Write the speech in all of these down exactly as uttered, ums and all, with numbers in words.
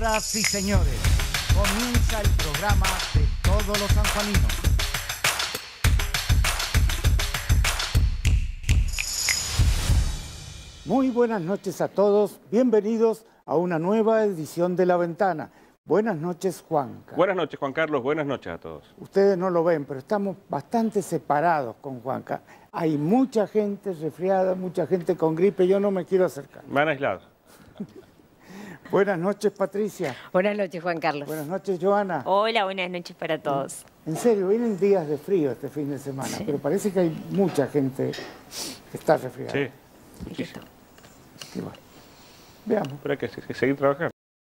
Señoras y señores, comienza el programa de todos los sanjuaninos. Muy buenas noches a todos, bienvenidos a una nueva edición de La Ventana. Buenas noches, Juanca. Buenas noches, Juan Carlos, buenas noches a todos. Ustedes no lo ven, pero estamos bastante separados con Juanca. Hay mucha gente resfriada, mucha gente con gripe, yo no me quiero acercar. Me han aislado. Buenas noches, Patricia. Buenas noches, Juan Carlos. Buenas noches, Joana. Hola, buenas noches para todos. En serio, vienen días de frío este fin de semana, sí, pero parece que hay mucha gente que está resfriada. Sí, muchísimo. Y bueno, veamos. Pero hay que, que seguir trabajando.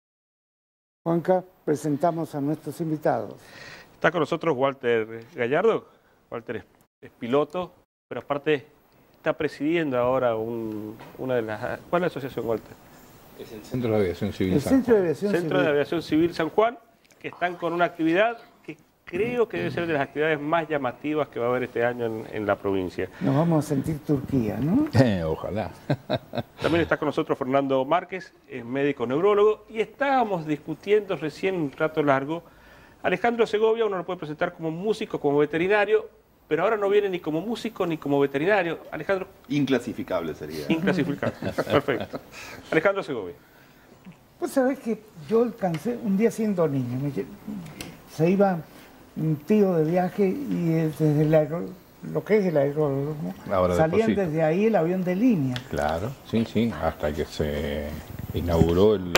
Juanca, presentamos a nuestros invitados. Está con nosotros Walter Gallardo. Walter es, es piloto, pero aparte está presidiendo ahora un, una de las... ¿Cuál es la asociación, Walter? Es el Centro de Aviación Civil El San Centro de Juan. Aviación Centro Civil. de Aviación Civil San Juan, que están con una actividad que creo que debe ser de las actividades más llamativas que va a haber este año en, en la provincia. Nos vamos a sentir Turquía, ¿no? Eh, ojalá. También está con nosotros Fernando Márquez, es médico neurólogo, y estábamos discutiendo recién un rato largo. Alejandro Segovia uno lo puede presentar como músico, como veterinario, pero ahora no viene ni como músico ni como veterinario. Alejandro... Inclasificable sería. Inclasificable, perfecto. Alejandro Segovia. Pues sabés que yo alcancé, un día siendo niño, me, se iba un tío de viaje y desde el aero, lo que es el aeródromo, salían deposito. desde ahí el avión de línea. Claro, sí, sí, hasta que se inauguró el,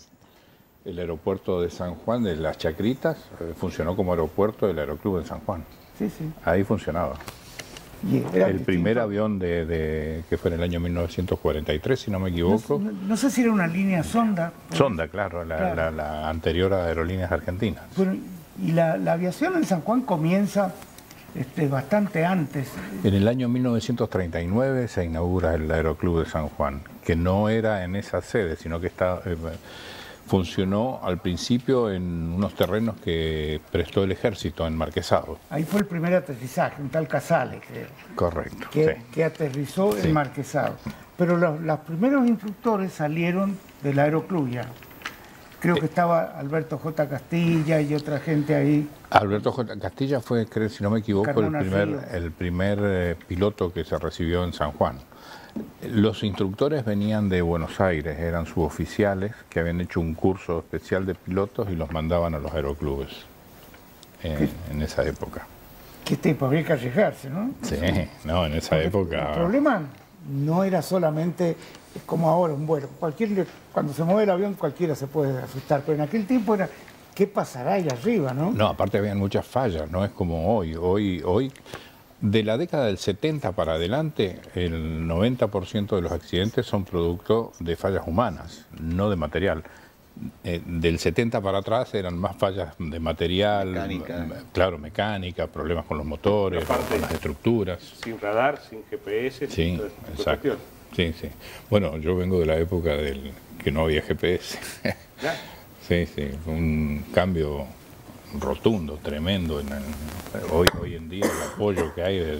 el aeropuerto de San Juan de Las Chacritas, eh, funcionó como aeropuerto del Aeroclub de San Juan. Sí, sí. Ahí funcionaba. Y era El distinto. primer avión de, de, que fue en el año mil novecientos cuarenta y tres, si no me equivoco. No, no, no sé si era una línea sonda. Sonda, claro, la, Claro. La, la anterior a Aerolíneas Argentinas. Bueno, y la, la aviación en San Juan comienza este, bastante antes. En el año mil novecientos treinta y nueve se inaugura el Aeroclub de San Juan, que no era en esa sede, sino que está, eh, funcionó al principio en unos terrenos que prestó el ejército en Marquesado. Ahí fue el primer aterrizaje, un tal Casale, creo, Correcto. que, Sí. que aterrizó Sí. en Marquesado. Pero los, los primeros instructores salieron del Aeroclub ya. Creo que estaba Alberto J. Castilla y otra gente ahí. Alberto J. Castilla fue, creo, si no me equivoco, el Carmona primer, Río. el primer eh, piloto que se recibió en San Juan. Los instructores venían de Buenos Aires, eran suboficiales que habían hecho un curso especial de pilotos y los mandaban a los aeroclubes en, en esa época. ¿Qué tipo? Había que arriesgarse, ¿no? Sí, no, en esa Porque época... El problema no era solamente como ahora un vuelo. Cualquier, cuando se mueve el avión cualquiera se puede asustar, pero en aquel tiempo era ¿qué pasará ahí arriba, no? No, aparte habían muchas fallas, no es como hoy. Hoy, hoy de la década del setenta para adelante, el noventa por ciento de los accidentes son producto de fallas humanas, no de material. Eh, del setenta para atrás eran más fallas de material, Mecánica. claro, mecánica, problemas con los motores, Aparte, con las estructuras. Sin radar, sin G P S, Sí, sin todo este tipo de exacto. cuestiones. Sí, sí. Bueno, yo vengo de la época del que no había G P S. Ya. Sí, sí, fue un cambio rotundo, tremendo. En el- hoy, hoy en día el apoyo que hay de,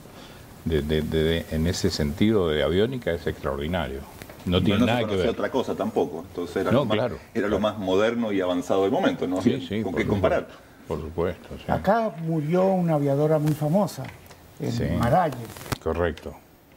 de- de- de- de- en ese sentido de aviónica es extraordinario. No tiene no nada se que conocía ver. otra cosa tampoco. Entonces era, No, lo, más, claro, era lo más moderno y avanzado del momento, ¿no? Sí, Había sí, con por qué comparar. supuesto, por supuesto, sí. Acá murió una aviadora muy famosa, en Sí. Maralles, Correcto.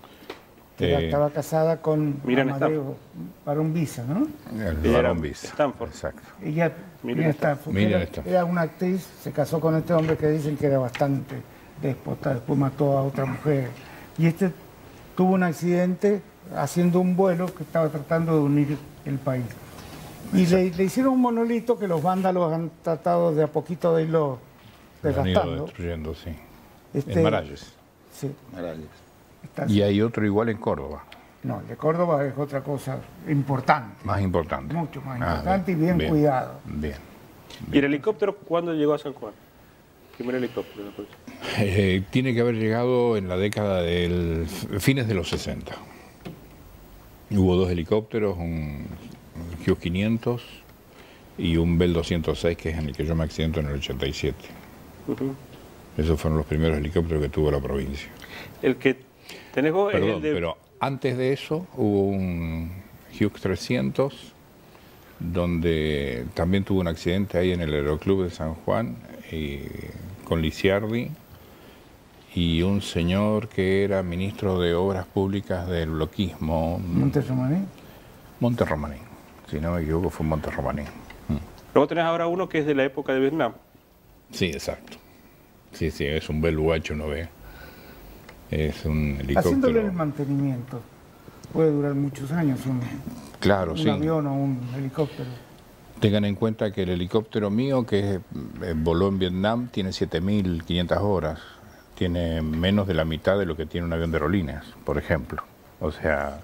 que era- Eh, estaba casada con Miriam Amadeo Barón Visa, ¿no? el Ella era Barón Bis. Stanford. Exacto. Ella Miriam Miriam Stanford, que Miriam era, Stanford. era una actriz, se casó con este hombre que dicen que era bastante déspota, después mató a otra mujer. Y este tuvo un accidente haciendo un vuelo que estaba tratando de unir el país. Y le, le hicieron un monolito que los vándalos han tratado de a poquito de irlo Lo han ido desgastando. destruyendo, sí. Este, En Maralles. Sí, Maralles. está- Y hay otro igual en Córdoba, No, el de Córdoba es otra cosa importante, más importante. mucho más Ah, importante y bien, cuidado. Bien. ¿Y el helicóptero cuándo llegó a San Juan? Primer helicóptero. ¿No? Eh, tiene que haber llegado en la década del fines de los sesenta. Hubo dos helicópteros, un Hughes quinientos y un Bell doscientos seis, que es en el que yo me accidento en el ochenta y siete. Uh-huh. Esos fueron los primeros helicópteros que tuvo la provincia. El que tenés vos es Perdón, el de... pero antes de eso hubo un Hughes trescientos donde también tuvo un accidente ahí en el Aeroclub de San Juan, y, con Lisiardi, y un señor que era ministro de Obras Públicas del bloquismo. ¿Monterromaní? Monterromaní, si no me equivoco fue Monterromaní. Luego tenés ahora uno que es de la época de Vietnam. Sí, exacto. Sí, sí, es un Bell U H uno B. Es un helicóptero. Haciéndole el mantenimiento puede durar muchos años un, claro, un sí. avión o un helicóptero. Tengan en cuenta que el helicóptero mío, que eh, voló en Vietnam, tiene siete mil quinientas horas. Tiene menos de la mitad de lo que tiene un avión de aerolíneas, por ejemplo. O sea,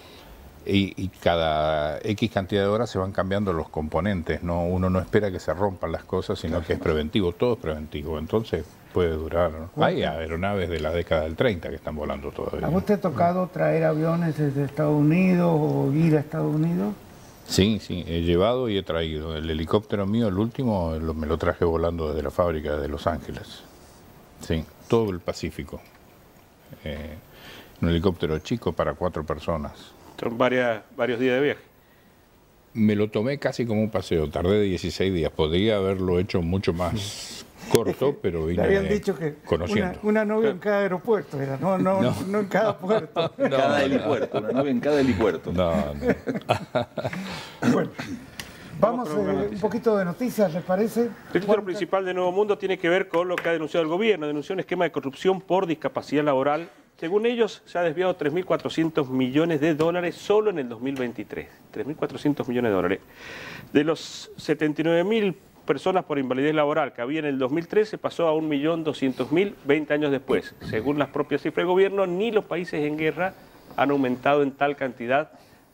y, y cada X cantidad de horas se van cambiando los componentes, ¿no? Uno no espera que se rompan las cosas, sino que es preventivo, todo es preventivo. Entonces puede durar. Hay aeronaves de la década del treinta que están volando todavía. ¿A vos te ha tocado traer aviones desde Estados Unidos o ir a Estados Unidos? Sí, sí, he llevado y he traído. El helicóptero mío, el último, lo, me lo traje volando desde la fábrica de Los Ángeles. Sí, todo el Pacífico. Eh, un helicóptero chico para cuatro personas. Son varias, varios días de viaje. Me lo tomé casi como un paseo, tardé dieciséis días. Podría haberlo hecho mucho más corto, pero vine Le habían dicho que conociendo. Una, una novia en cada aeropuerto era, no, no, no, no en cada puerto. En cada helipuerto, una nave en cada helipuerto. No, no. Bueno, vamos eh, un poquito de noticias, ¿les parece? El título principal de Nuevo Mundo tiene que ver con lo que ha denunciado el gobierno. Denunció un esquema de corrupción por discapacidad laboral. Según ellos, se ha desviado tres mil cuatrocientos millones de dólares solo en el dos mil veintitrés. tres mil cuatrocientos millones de dólares. De los setenta y nueve mil personas por invalidez laboral que había en el dos mil trece, pasó a un millón doscientos mil veinte años después. Según las propias cifras del gobierno, ni los países en guerra han aumentado en tal cantidad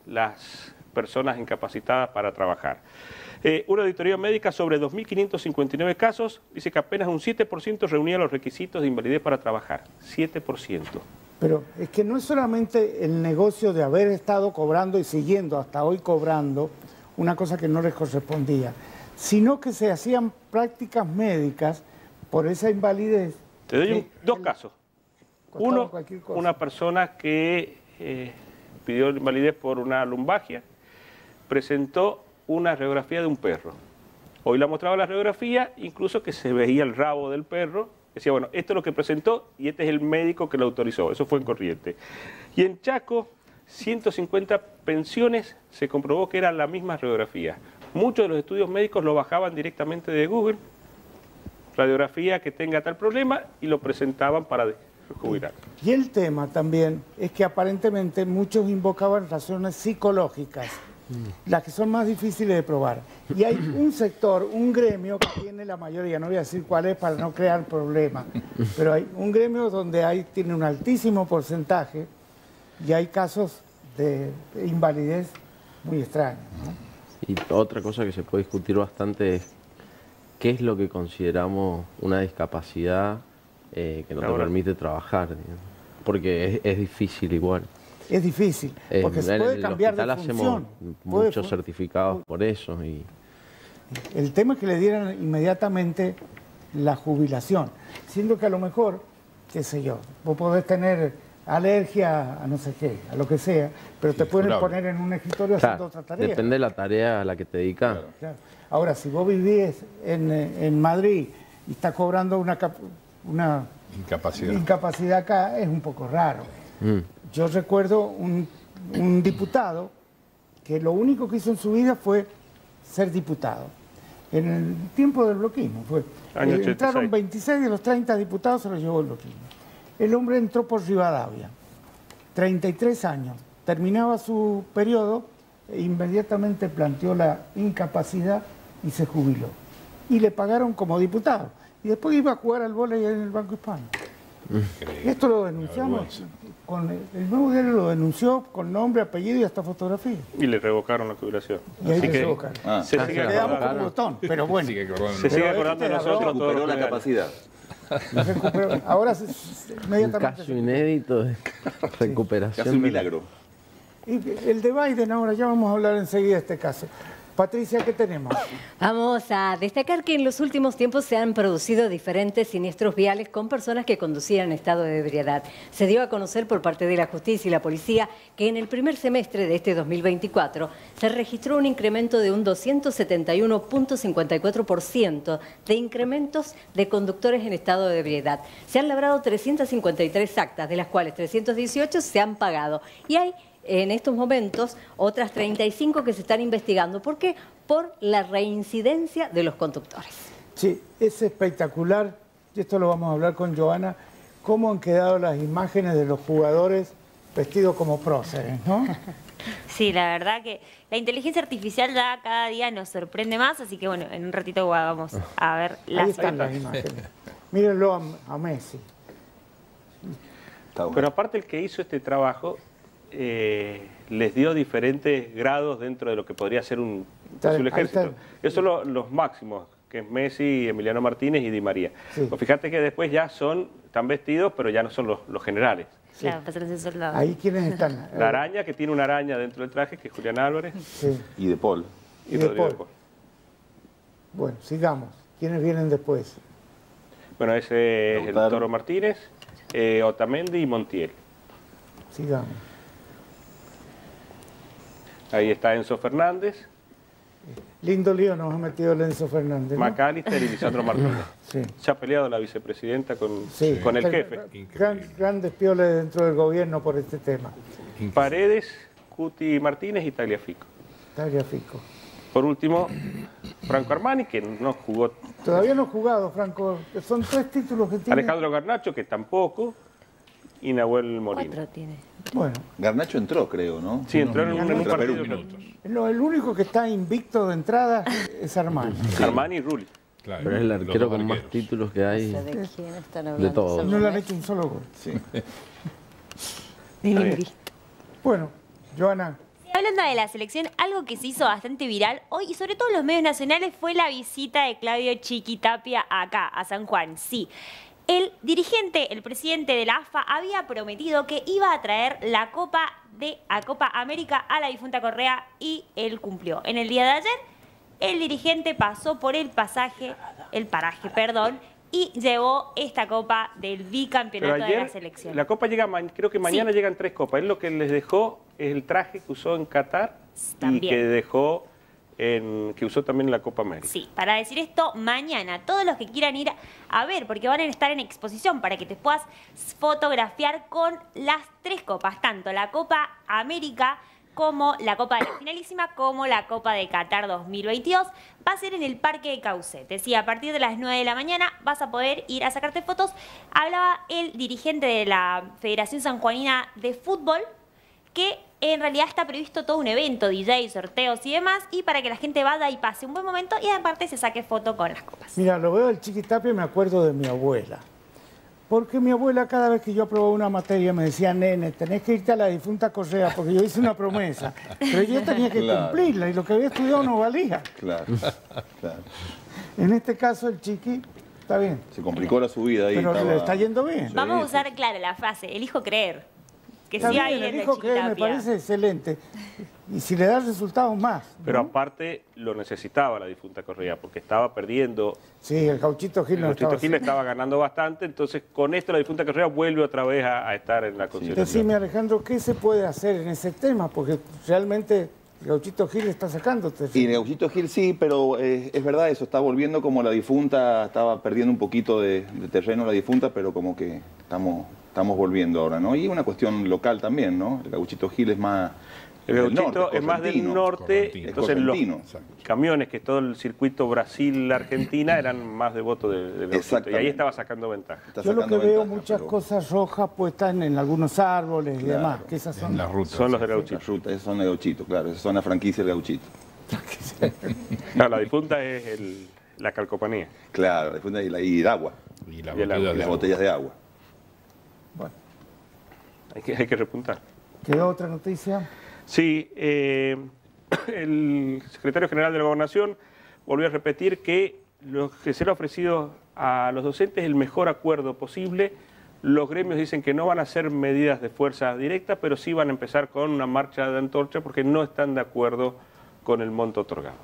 las personas incapacitadas para trabajar. Eh, una auditoría médica sobre dos mil quinientos cincuenta y nueve casos dice que apenas un siete por ciento reunía los requisitos de invalidez para trabajar. siete por ciento. Pero es que no es solamente el negocio de haber estado cobrando y siguiendo hasta hoy cobrando una cosa que no les correspondía, sino que se hacían prácticas médicas por esa invalidez. Te doy un- que dos el- casos. costaba Uno, cualquier cosa. una persona que eh, pidió invalidez por una lumbalgia, presentó una radiografía de un perro. Hoy le ha mostrado la radiografía, incluso que se veía el rabo del perro. Decía, bueno, esto es lo que presentó y este es el médico que lo autorizó. Eso fue en Corrientes. Y en Chaco, ciento cincuenta pensiones, se comprobó que eran la misma radiografía. Muchos de los estudios médicos lo bajaban directamente de Google, radiografía que tenga tal problema, y lo presentaban para jubilar. Y el tema también es que aparentemente muchos invocaban razones psicológicas, las que son más difíciles de probar. Y hay un sector, un gremio que tiene la mayoría, no voy a decir cuál es para no crear problemas, pero hay un gremio donde hay, tiene un altísimo porcentaje y hay casos de invalidez muy extraños, ¿no? Y otra cosa que se puede discutir bastante es qué es lo que consideramos una discapacidad eh, que no te Ahora. permite trabajar, digamos. Porque es, es difícil igual. Es difícil, Eh, porque se en puede el cambiar de hospital función. hacemos Puede muchos fu- certificados por eso. Y El tema es que le dieran inmediatamente la jubilación, siendo que a lo mejor, qué sé yo, vos podés tener alergia a no sé qué, a lo que sea, pero te pueden curable. poner en un escritorio haciendo claro, otra tarea. depende de la tarea a la que te dedicas. Claro. Ahora, si vos vivís en, eh, en Madrid y estás cobrando una, cap- una Incapacidad. incapacidad acá, es un poco raro. Mm. Yo recuerdo un, un diputado que lo único que hizo en su vida fue ser diputado. En el tiempo del bloquismo fue. Año Eh, ochenta y seis. entraron veintiséis de los treinta diputados, se los llevó el bloquismo. El hombre entró por Rivadavia, treinta y tres años. Terminaba su periodo e inmediatamente planteó la incapacidad y se jubiló. Y le pagaron como diputado. Y después iba a jugar al vóley en el Banco Hispano. Esto lo denunciamos, con el, el Nuevo Diario lo denunció con nombre, apellido y hasta fotografía. Y le revocaron la jubilación. Y ahí Así le que revocaron. Ah, se Ah, sigue se Le damos acordando, como un botón, pero bueno. Sigue acordando. se sigue Pero acordando de este nosotros todos recuperó los la medios. capacidad. Recuperó. Ahora se- se- Un inmediatamente. caso inédito de recuperación. Casi un de- milagro. Y el de Biden ahora, ya vamos a hablar enseguida de este caso. Patricia, ¿qué tenemos? Vamos a destacar que en los últimos tiempos se han producido diferentes siniestros viales con personas que conducían en estado de ebriedad. Se dio a conocer por parte de la justicia y la policía que en el primer semestre de este dos mil veinticuatro se registró un incremento de un doscientos setenta y uno punto cincuenta y cuatro por ciento de incrementos de conductores en estado de ebriedad. Se han labrado trescientas cincuenta y tres actas, de las cuales trescientas dieciocho se han pagado. Y hay en estos momentos otras treinta y cinco que se están investigando. ¿Por qué? Por la reincidencia de los conductores. Sí, es espectacular, y esto lo vamos a hablar con Joana, cómo han quedado las imágenes de los jugadores vestidos como próceres, ¿no? Sí, la verdad que la inteligencia artificial ya cada día nos sorprende más, así que bueno, en un ratito vamos a ver las Ahí están las imágenes. Mírenlo a, a Messi. Pero aparte el que hizo este trabajo eh, les dio diferentes grados dentro de lo que podría ser un posible ejército. Esos son los, los máximos, que es Messi, Emiliano Martínez y Di María. Sí. Pues fíjate que después ya son, están vestidos, pero ya no son los, los generales. Sí. Claro, pasan a ser soldados. Ahí quiénes están. La araña, que tiene una araña dentro del traje, que es Julián Álvarez. Sí. Y De Paul. Y, y de Paul. De Paul. Bueno, sigamos. ¿Quiénes vienen después? Bueno, ese es el Toro Martínez, eh, Otamendi y Montiel. Sigamos. Ahí está Enzo Fernández. Lindo lío nos ha metido el Enzo Fernández, ¿no? Macalister y Lisandro Martínez. Sí. Se ha peleado la vicepresidenta con, sí. con el jefe. Gran, grandes pioles dentro del gobierno por este tema. Paredes, Cuti Martínez y Tagliafico. Tagliafico. Por último, Franco Armani, que no jugó. Todavía no ha jugado, Franco. Son tres títulos que tiene. Alejandro Garnacho, que tampoco. Y Nahuel Molina. Cuatro tiene. Bueno. Garnacho entró, creo, ¿no? Sí, entró en un, en un partido. No, el único que está invicto de entrada es Armani. Sí. Armani y Rulli. Claro, pero es el arquero con más títulos que hay. No sé de quién están hablando. De todos. No le han hecho un solo gol. Sí. Bueno, Joana. Hablando de la selección, algo que se hizo bastante viral hoy y sobre todo en los medios nacionales fue la visita de Claudio Chiqui Tapia acá, a San Juan. Sí, el dirigente, el presidente de la A F A, había prometido que iba a traer la Copa de a Copa América a la difunta Correa y él cumplió. En el día de ayer, el dirigente pasó por el pasaje, el paraje, perdón, y llevó esta copa del bicampeonato Pero ayer, de la selección. La copa llega, creo que mañana sí. Llegan tres copas. Él lo que les dejó es el traje que usó en Qatar también. Y que dejó en, que usó también en la Copa América. Sí, para decir esto, mañana todos los que quieran ir a ver, porque van a estar en exposición para que te puedas fotografiar con las tres copas, tanto la Copa América como la Copa de la Finalísima, como la Copa de Qatar dos mil veintidós, va a ser en el Parque de Caucete. Sí, a partir de las nueve de la mañana vas a poder ir a sacarte fotos. Hablaba el dirigente de la Federación Sanjuanina de Fútbol, que en realidad está previsto todo un evento, D J, sorteos y demás, y para que la gente vaya y pase un buen momento y aparte se saque foto con las copas. Mira, lo veo el Chiqui Tapia y me acuerdo de mi abuela. Porque mi abuela cada vez que yo aprobaba una materia me decía, nene, tenés que irte a la difunta Correa, porque yo hice una promesa. Pero yo tenía que claro. cumplirla y lo que había estudiado no valía. Claro, claro. En este caso el Chiqui, está bien. Se complicó la subida ahí. Pero estaba... le está yendo bien. Sí, Vamos a usar, sí. claro, la frase, elijo creer. Que está sí bien, hay elijo creer, me parece excelente. Y si le da resultados más. Pero ¿no? aparte lo necesitaba la difunta Correa, porque estaba perdiendo. Sí, el Gauchito Gil el no Gauchito estaba Gil le estaba ganando bastante, entonces con esto la difunta Correa vuelve otra vez a, a estar en la consideración. Decime, Alejandro, ¿qué se puede hacer en ese tema? Porque realmente el Gauchito Gil está sacándote. Y el Gauchito Gil sí, pero eh, es verdad eso, está volviendo como la difunta, estaba perdiendo un poquito de, de terreno la difunta, pero como que estamos, estamos volviendo ahora, ¿no? Y una cuestión local también, ¿no? El Gauchito Gil es más... El Gauchito es más del norte, entonces los camiones, que todo el circuito Brasil-Argentina eran más devotos del de Gauchito, y ahí estaba sacando ventaja. Yo lo que ventaja, veo muchas pero... cosas rojas puestas en, en algunos árboles y claro, demás, que esas son las rutas. Son los del Gauchito. Las rutas, esas son de Gauchito, claro, esas son la franquicia del Gauchito. Claro, la difunta es el, la calcopanía. Claro, la difunta y, la, y el agua. Y, la y, el agua, y las botellas de agua. Bueno. Hay que, hay que repuntar. ¿Quedó otra noticia? Sí, eh, el secretario general de la Gobernación volvió a repetir que lo que se le ha ofrecido a los docentes es el mejor acuerdo posible. Los gremios dicen que no van a hacer medidas de fuerza directa, pero sí van a empezar con una marcha de antorcha porque no están de acuerdo con el monto otorgado.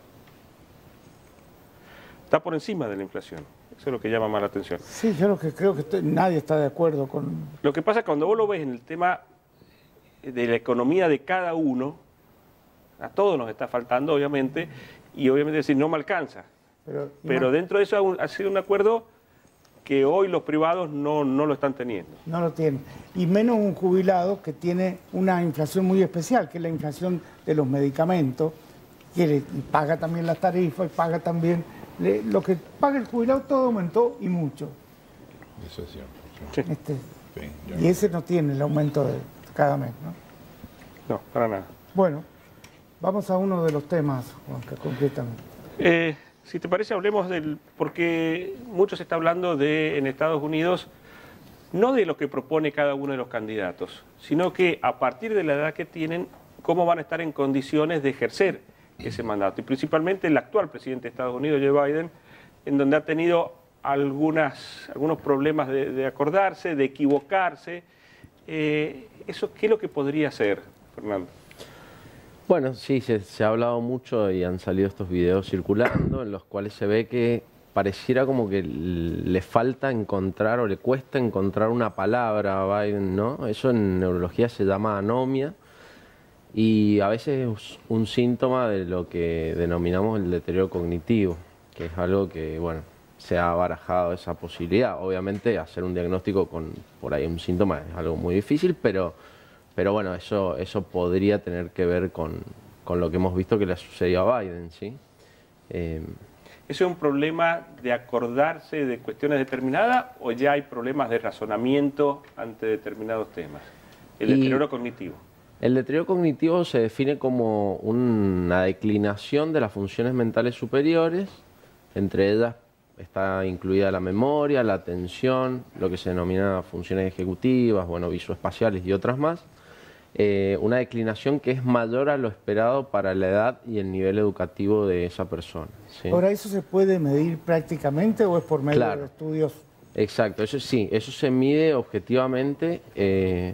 Está por encima de la inflación. Eso es lo que llama más la atención. Sí, yo lo que creo que estoy, nadie está de acuerdo con... Lo que pasa es que cuando vos lo ves en el tema de la economía de cada uno, a todos nos está faltando, obviamente, y obviamente decir, no me alcanza. Pero, Pero dentro de eso ha sido un acuerdo que hoy los privados no, no lo están teniendo. No lo tienen. Y menos un jubilado que tiene una inflación muy especial, que es la inflación de los medicamentos, que le, y paga también las tarifas, y paga también... Le, lo que paga el jubilado todo aumentó y mucho. Eso es cierto. Sí. Este, Sí, y ese no tiene el aumento de cada mes, ¿no? No, para nada. Bueno, vamos a uno de los temas, Juan, que concretan. Eh, si te parece, hablemos del... Porque mucho se está hablando de, en Estados Unidos, no de lo que propone cada uno de los candidatos, sino que a partir de la edad que tienen, cómo van a estar en condiciones de ejercer ese mandato. Y principalmente el actual presidente de Estados Unidos, Joe Biden, en donde ha tenido algunas, algunos problemas de, de acordarse, de equivocarse. Eh, ¿Eso qué es lo que podría hacer, Fernando? Bueno, sí, se, se ha hablado mucho y han salido estos videos circulando en los cuales se ve que pareciera como que le falta encontrar o le cuesta encontrar una palabra a Biden, ¿no? Eso en neurología se llama anomia. Y a veces es un síntoma de lo que denominamos el deterioro cognitivo, que es algo que, bueno, se ha barajado esa posibilidad. Obviamente hacer un diagnóstico con por ahí un síntoma es algo muy difícil, pero, pero bueno, eso, eso podría tener que ver con, con lo que hemos visto que le ha sucedido a Biden, ¿sí? Eh, ¿Eso es un problema de acordarse de cuestiones determinadas o ya hay problemas de razonamiento ante determinados temas? El deterioro cognitivo. El deterioro cognitivo se define como una declinación de las funciones mentales superiores, entre ellas está incluida la memoria, la atención, lo que se denomina funciones ejecutivas, bueno, visoespaciales y otras más. Eh, una declinación que es mayor a lo esperado para la edad y el nivel educativo de esa persona, ¿sí? ¿Ahora eso se puede medir prácticamente o es por medio Claro. de estudios? Exacto, eso sí, eso se mide objetivamente eh,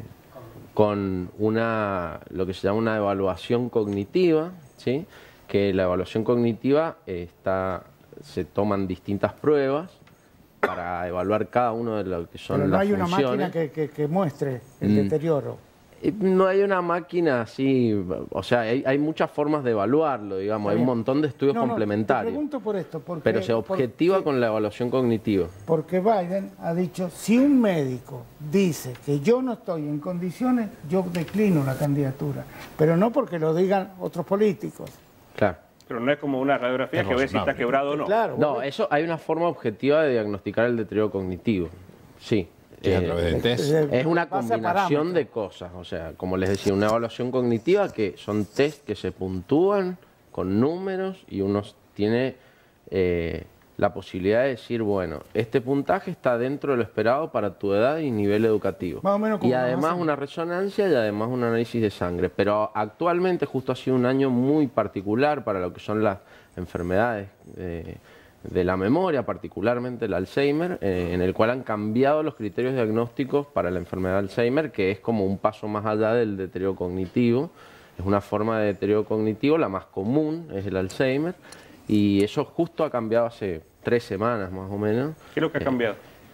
con una, lo que se llama una evaluación cognitiva, ¿sí? Que la evaluación cognitiva eh, está, se toman distintas pruebas para evaluar cada uno de lo que son Pero no las hay una funciones. máquina que, que, que muestre el Mm. deterioro. Eh, No hay una máquina así, o sea, hay, hay muchas formas de evaluarlo, digamos, Está hay un bien. montón de estudios No, no, complementarios, te pregunto por esto, porque, pero se objetiva porque- con la evaluación cognitiva. Porque Biden ha dicho, si un médico dice que yo no estoy en condiciones, yo declino la candidatura. Pero no porque lo digan otros políticos. Claro. Pero no es como una radiografía Es que ve si está razonable. quebrado o no. Claro. No, vos- eso hay una forma objetiva de diagnosticar el deterioro cognitivo, sí. Que es a Eh, través de test. de- Es una base a combinación parámetros. de cosas, o sea, como les decía, una evaluación cognitiva que son test que se puntúan con números y uno tiene eh, la posibilidad de decir, bueno, este puntaje está dentro de lo esperado para tu edad y nivel educativo. Más o menos como Y nos además hacen. una resonancia y además un análisis de sangre. Pero actualmente justo ha sido un año muy particular para lo que son las enfermedades eh, de la memoria, particularmente el Alzheimer, eh, en el cual han cambiado los criterios diagnósticos para la enfermedad de Alzheimer, que es como un paso más allá del deterioro cognitivo. Es una forma de deterioro cognitivo, la más común es el Alzheimer, y eso justo ha cambiado hace tres semanas más o menos. ¿Qué es lo que ha cambiado?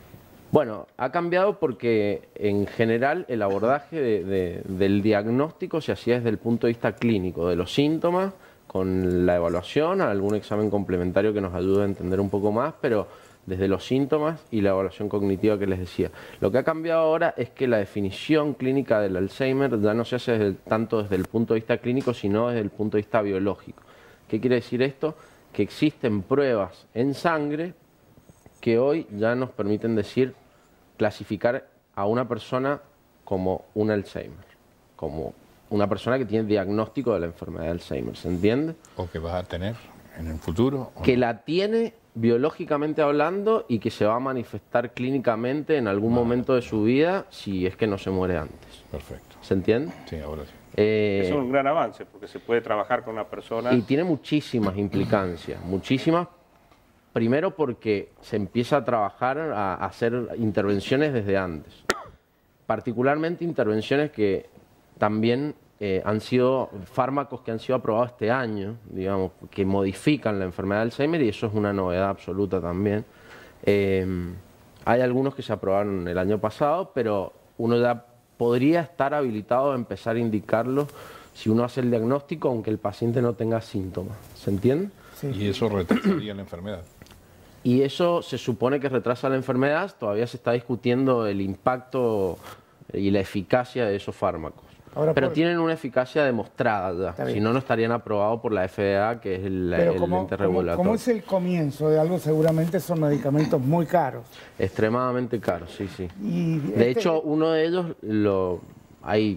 Bueno, ha cambiado porque en general el abordaje de- de- del diagnóstico se hacía desde el punto de vista clínico, de los síntomas, con la evaluación, algún examen complementario que nos ayude a entender un poco más, pero desde los síntomas y la evaluación cognitiva que les decía. Lo que ha cambiado ahora es que la definición clínica del Alzheimer ya no se hace desde el- tanto desde el punto de vista clínico, sino desde el punto de vista biológico. ¿Qué quiere decir esto? Que existen pruebas en sangre que hoy ya nos permiten decir, clasificar a una persona como un Alzheimer, como una persona que tiene diagnóstico de la enfermedad de Alzheimer, ¿se entiende? O que vas a tener en el futuro. ¿o Que no? la tiene biológicamente hablando y que se va a manifestar clínicamente en algún momento de su vida si es que no se muere antes. Perfecto. ¿Se entiende? Sí, ahora sí. Eh, Eso es un gran avance, porque se puede trabajar con una persona. Y tiene muchísimas implicancias, muchísimas. Primero porque se empieza a trabajar, a hacer intervenciones desde antes. Particularmente intervenciones que también eh, han sido fármacos que han sido aprobados este año, digamos, que modifican la enfermedad de Alzheimer, y eso es una novedad absoluta también. Eh, hay algunos que se aprobaron el año pasado, pero uno ya podría estar habilitado a empezar a indicarlos si uno hace el diagnóstico, aunque el paciente no tenga síntomas. ¿Se entiende? Sí. Y eso retrasaría la enfermedad. Y eso se supone que retrasa la enfermedad. Todavía se está discutiendo el impacto y la eficacia de esos fármacos. Ahora, pero por... tienen una eficacia demostrada ya, si no, no estarían aprobados por la F D A, que es el, el como, ente regulatorio. Como, como es el comienzo de algo, seguramente son medicamentos muy caros. Extremadamente caros, sí, sí. Y de este... hecho, uno de ellos, lo hay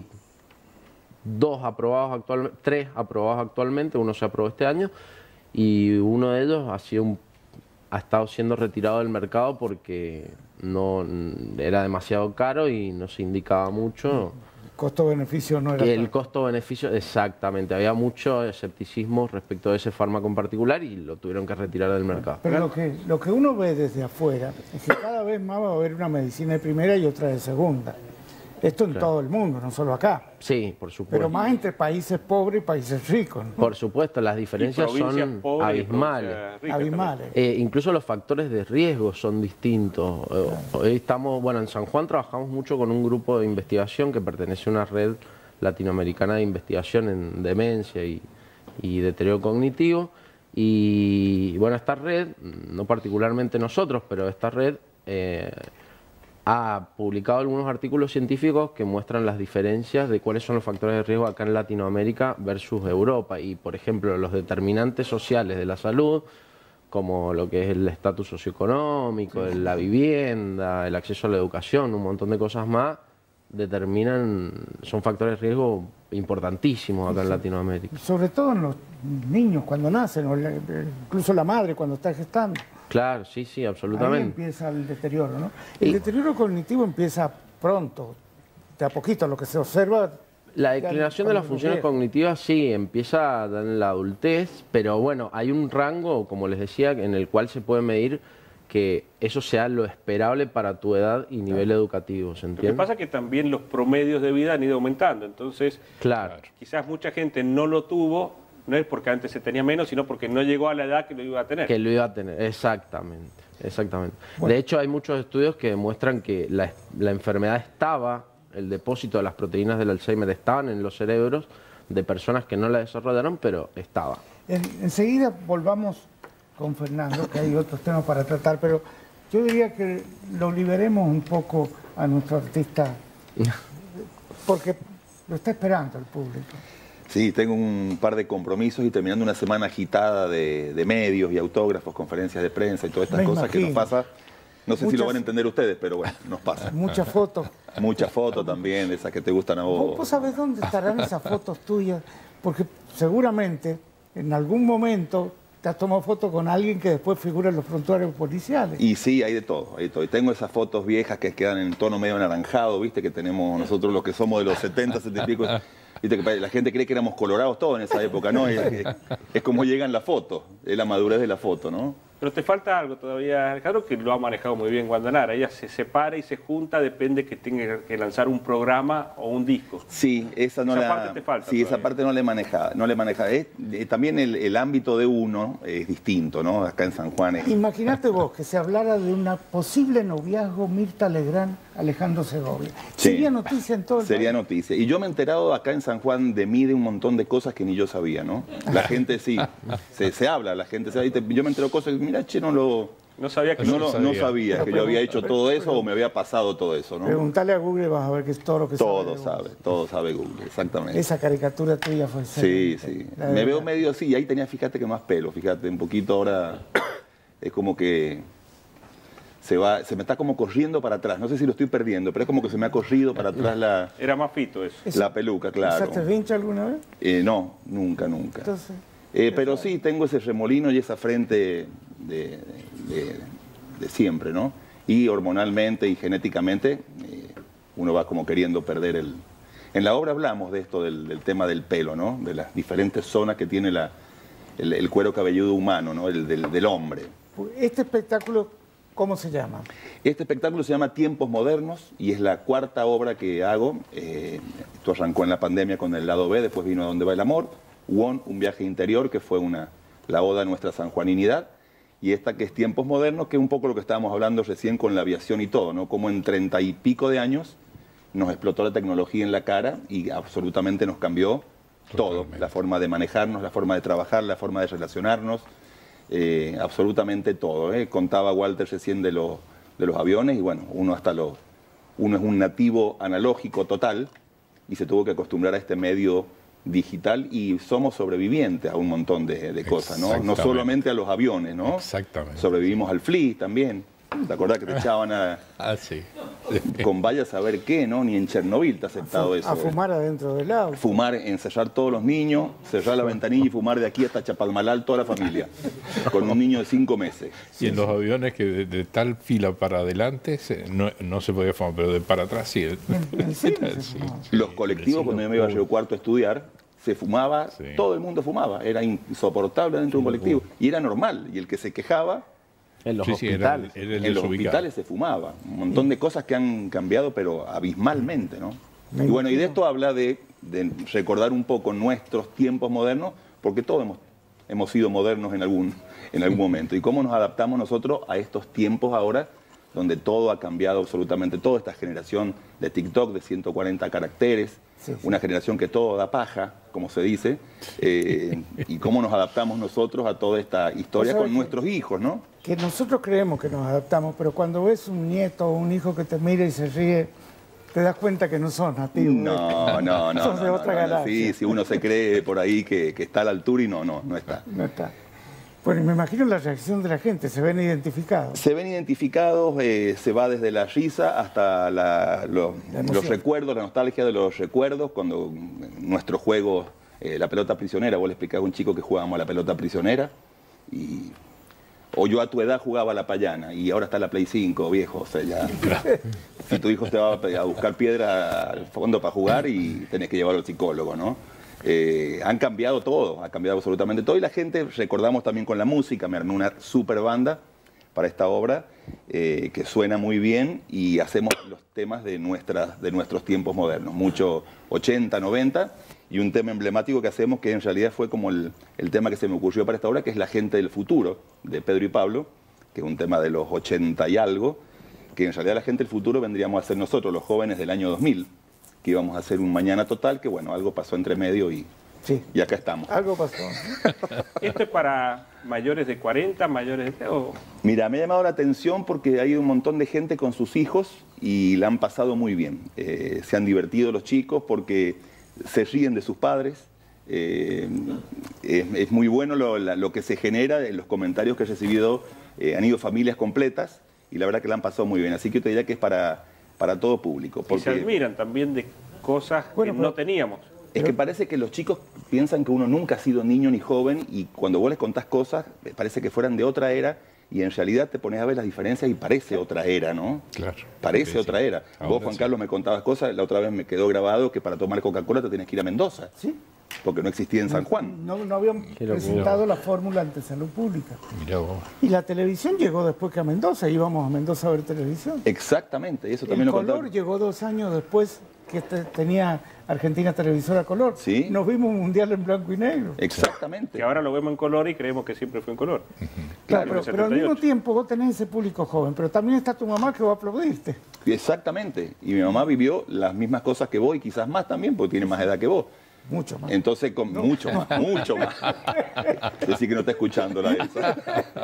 dos aprobados actualmente, tres aprobados actualmente, uno se aprobó este año, y uno de ellos ha sido un, ha estado siendo retirado del mercado porque no era demasiado caro y no se indicaba mucho. Costo-beneficio no era que tal. El costo-beneficio, exactamente. Había mucho escepticismo respecto de ese fármaco en particular y lo tuvieron que retirar del mercado. Pero lo que, lo que uno ve desde afuera es que cada vez más va a haber una medicina de primera y otra de segunda. Esto en claro. todo el mundo, no solo acá. Sí, por supuesto. Pero más entre países pobres y países ricos, ¿no? Por supuesto, las diferencias son abismales. abismales. Eh, incluso los factores de riesgo son distintos. Claro. Hoy estamos, bueno, en San Juan trabajamos mucho con un grupo de investigación que pertenece a una red latinoamericana de investigación en demencia y, y deterioro cognitivo. Y bueno, esta red, no particularmente nosotros, pero esta red... Eh, ha publicado algunos artículos científicos que muestran las diferencias de cuáles son los factores de riesgo acá en Latinoamérica versus Europa. Y, por ejemplo, los determinantes sociales de la salud, como lo que es el estatus socioeconómico, sí. la vivienda, el acceso a la educación, un montón de cosas más, determinan, son factores de riesgo importantísimos acá sí. en Latinoamérica. Sobre todo en los niños cuando nacen, o incluso la madre cuando está gestando. Claro, sí, sí, absolutamente. Ahí empieza el deterioro, ¿no? El y, deterioro cognitivo empieza pronto, de a poquito, lo que se observa... La declinación de las funciones cognitivas sí, empieza en la adultez, pero bueno, hay un rango, como les decía, en el cual se puede medir que eso sea lo esperable para tu edad y nivel claro. educativo, ¿se entiende? Lo que pasa es que también los promedios de vida han ido aumentando, entonces claro. quizás mucha gente no lo tuvo... No es porque antes se tenía menos, sino porque no llegó a la edad que lo iba a tener. Que lo iba a tener, exactamente. exactamente. Bueno. De hecho, hay muchos estudios que demuestran que la, la enfermedad estaba, el depósito de las proteínas del Alzheimer estaban en los cerebros de personas que no la desarrollaron, pero estaba. En, enseguida volvamos con Fernando, que hay otros temas para tratar, pero yo diría que lo liberemos un poco a nuestro artista, porque lo está esperando el público. Sí, tengo un par de compromisos y terminando una semana agitada de, de medios y autógrafos, conferencias de prensa y todas estas Me cosas imagino. que nos pasa. No sé Muchas, si lo van a entender ustedes, pero bueno, nos pasa. Muchas fotos. Muchas fotos también, de esas que te gustan a vos. ¿Vos sabés dónde estarán esas fotos tuyas? Porque seguramente en algún momento te has tomado fotos con alguien que después figura en los prontuarios policiales. Y sí, hay de todo, hay de todo. Y tengo esas fotos viejas que quedan en tono medio anaranjado, ¿viste? Que tenemos nosotros los que somos de los setenta, setenta y pico. Viste que la gente cree que éramos colorados todos en esa época, ¿no? Es, es, es como llegan las fotos, es la madurez de la foto, ¿no? Pero te falta algo todavía, Alejandro, que lo ha manejado muy bien Guandanara. Ella se separa y se junta, depende que tenga que lanzar un programa o un disco. Sí, esa no esa la... parte te falta. Sí, todavía. esa parte no le maneja. No le maneja. Es, eh, también el, el ámbito de uno es distinto, ¿no? Acá en San Juan es... Imagínate vos que se hablara de una posible noviazgo Mirta Legrand, Alejandro Segovia. Sí. Sería noticia en todo el Sería país. noticia. Y yo me he enterado acá en San Juan de mí de un montón de cosas que ni yo sabía, ¿no? La gente sí, se, se habla, la gente se habla. Yo me entero cosas que, mira, che, no lo... No sabía que no, no, no sabía, no sabía que yo había hecho todo eso o me había pasado todo eso, ¿no? Preguntale a Google, vas a ver que es todo lo que todo sabe. Todo sabe, todo sabe Google, exactamente. Esa caricatura tuya fue Sí, sí. Me veo medio así, ahí tenía, fíjate que más pelo, fíjate, un poquito ahora es como que se va, se me está como corriendo para atrás. No sé si lo estoy perdiendo, pero es como que se me ha corrido para atrás la... Era más fito eso. La peluca, claro. ¿Usaste vincha alguna vez? Eh, no, nunca, nunca. Entonces, eh, pero sí, tengo ese remolino y esa frente de... de de siempre, ¿no? Y hormonalmente y genéticamente eh, uno va como queriendo perder el... En la obra hablamos de esto, del, del tema del pelo, ¿no? De las diferentes zonas que tiene la, el, el cuero cabelludo humano, ¿no? El del, del hombre. ¿Este espectáculo cómo se llama? Este espectáculo se llama Tiempos Modernos y es la cuarta obra que hago. Eh, Esto arrancó en la pandemia con el lado B, después vino A Dónde Va el Amor. One, un viaje interior, que fue una, la oda a nuestra sanjuaninidad. Y esta que es Tiempos Modernos, que es un poco lo que estábamos hablando recién con la aviación y todo, ¿no? Como en treinta y pico de años nos explotó la tecnología en la cara y absolutamente nos cambió todo. Totalmente. La forma de manejarnos, la forma de trabajar, la forma de relacionarnos, eh, absolutamente todo. ¿eh? Contaba Walter recién de, lo, de los aviones y bueno, uno hasta lo, uno es un nativo analógico total y se tuvo que acostumbrar a este medio digital y somos sobrevivientes a un montón de, de cosas, ¿no? No solamente a los aviones, ¿no? Exactamente. Sobrevivimos al F L I también. ¿Te acordás que te echaban a... Ah, sí. con vaya a saber qué, ¿no? Ni en Chernobyl te ha aceptado a eso. A fumar adentro del auto. Fumar, encerrar todos los niños, cerrar la ventanilla y fumar de aquí hasta Chapalmalal toda la familia. Con un niño de cinco meses. Y en los aviones que de, de tal fila para adelante se, no, no se podía fumar, pero de para atrás sí. En, en sí, sí. Los colectivos, cuando yo me iba a Río Cuarto a estudiar, se fumaba, sí. Todo el mundo fumaba. Era insoportable dentro de un colectivo. Y era normal. Y el que se quejaba... En los sí, hospitales, sí, era, era el en los hospitales se fumaba. Un montón de cosas que han cambiado, pero abismalmente, ¿no? Y bueno, y de esto habla de, de recordar un poco nuestros tiempos modernos, porque todos hemos, hemos sido modernos en algún, en algún momento. Y cómo nos adaptamos nosotros a estos tiempos ahora, donde todo ha cambiado absolutamente todo. Esta generación de TikTok de ciento cuarenta caracteres, sí, sí. Una generación que todo da paja, como se dice, eh, y cómo nos adaptamos nosotros a toda esta historia con nuestros hijos, ¿no? Que nosotros creemos que nos adaptamos, pero cuando ves un nieto o un hijo que te mira y se ríe, te das cuenta que no son nativos. No, no, no. Sos de no, otra no, galaxia. Sí, si uno se cree por ahí que, que está a la altura y no, no, no está. No está. Bueno, me imagino la reacción de la gente, se ven identificados. Se ven identificados, eh, se va desde la risa hasta la, lo, la los recuerdos, la nostalgia de los recuerdos, cuando nuestro juego, eh, la pelota prisionera, vos le explicás a un chico que jugábamos a la pelota prisionera, y, o yo a tu edad jugaba a la payana, y ahora está la Play cinco, viejo, o sea, ya... Si tu hijo te va a buscar piedra al fondo para jugar y tenés que llevarlo al psicólogo, ¿no? Eh, han cambiado todo, ha cambiado absolutamente todo y la gente, recordamos también con la música, me armé una super banda para esta obra eh, que suena muy bien y hacemos los temas de, nuestras, de nuestros tiempos modernos, mucho ochenta, noventa y un tema emblemático que hacemos que en realidad fue como el, el tema que se me ocurrió para esta obra, que es La gente del futuro, de Pedro y Pablo, que es un tema de los ochenta y algo, que en realidad la gente del futuro vendríamos a ser nosotros, los jóvenes del año dos mil. Que íbamos a hacer un Mañana Total, que bueno, algo pasó entre medio y, sí. y acá estamos. Algo pasó. ¿Esto es para mayores de cuarenta, mayores de... Oh. Mira, me ha llamado la atención porque hay un montón de gente con sus hijos y la han pasado muy bien. Eh, se han divertido los chicos porque se ríen de sus padres. Eh, es, es muy bueno lo, la, lo que se genera en los comentarios que he recibido. Eh, han ido familias completas y la verdad que la han pasado muy bien. Así que yo te diría que es para... para todo público. Porque y se admiran también de cosas bueno, que no teníamos. Es que parece que los chicos piensan que uno nunca ha sido niño ni joven y cuando vos les contás cosas, parece que fueran de otra era y en realidad te pones a ver las diferencias y parece otra era, ¿no? Claro. Parece sí, otra era. Ahora vos, Juan sí. Carlos, me contabas cosas, la otra vez me quedó grabado que para tomar Coca-Cola te tienes que ir a Mendoza. Sí. Porque no existía en San Juan. No, no habían presentado la fórmula ante salud pública. Mirá vos. Y la televisión llegó después que a Mendoza, íbamos a Mendoza a ver televisión. Exactamente, y eso también El lo color contaba. llegó dos años después que te, tenía Argentina Televisora Color. Sí. Nos vimos un mundial en blanco y negro. Exactamente. Que ahora lo vemos en color y creemos que siempre fue en color. Uh-huh. Claro, pero, pero al mismo tiempo vos tenés ese público joven, pero también está tu mamá que va a aplaudirte. Exactamente, y mi mamá vivió las mismas cosas que vos y quizás más también, porque tiene más edad que vos. Mucho más. Entonces, con, no. mucho más, mucho más. Decir que no está escuchando la Elsa.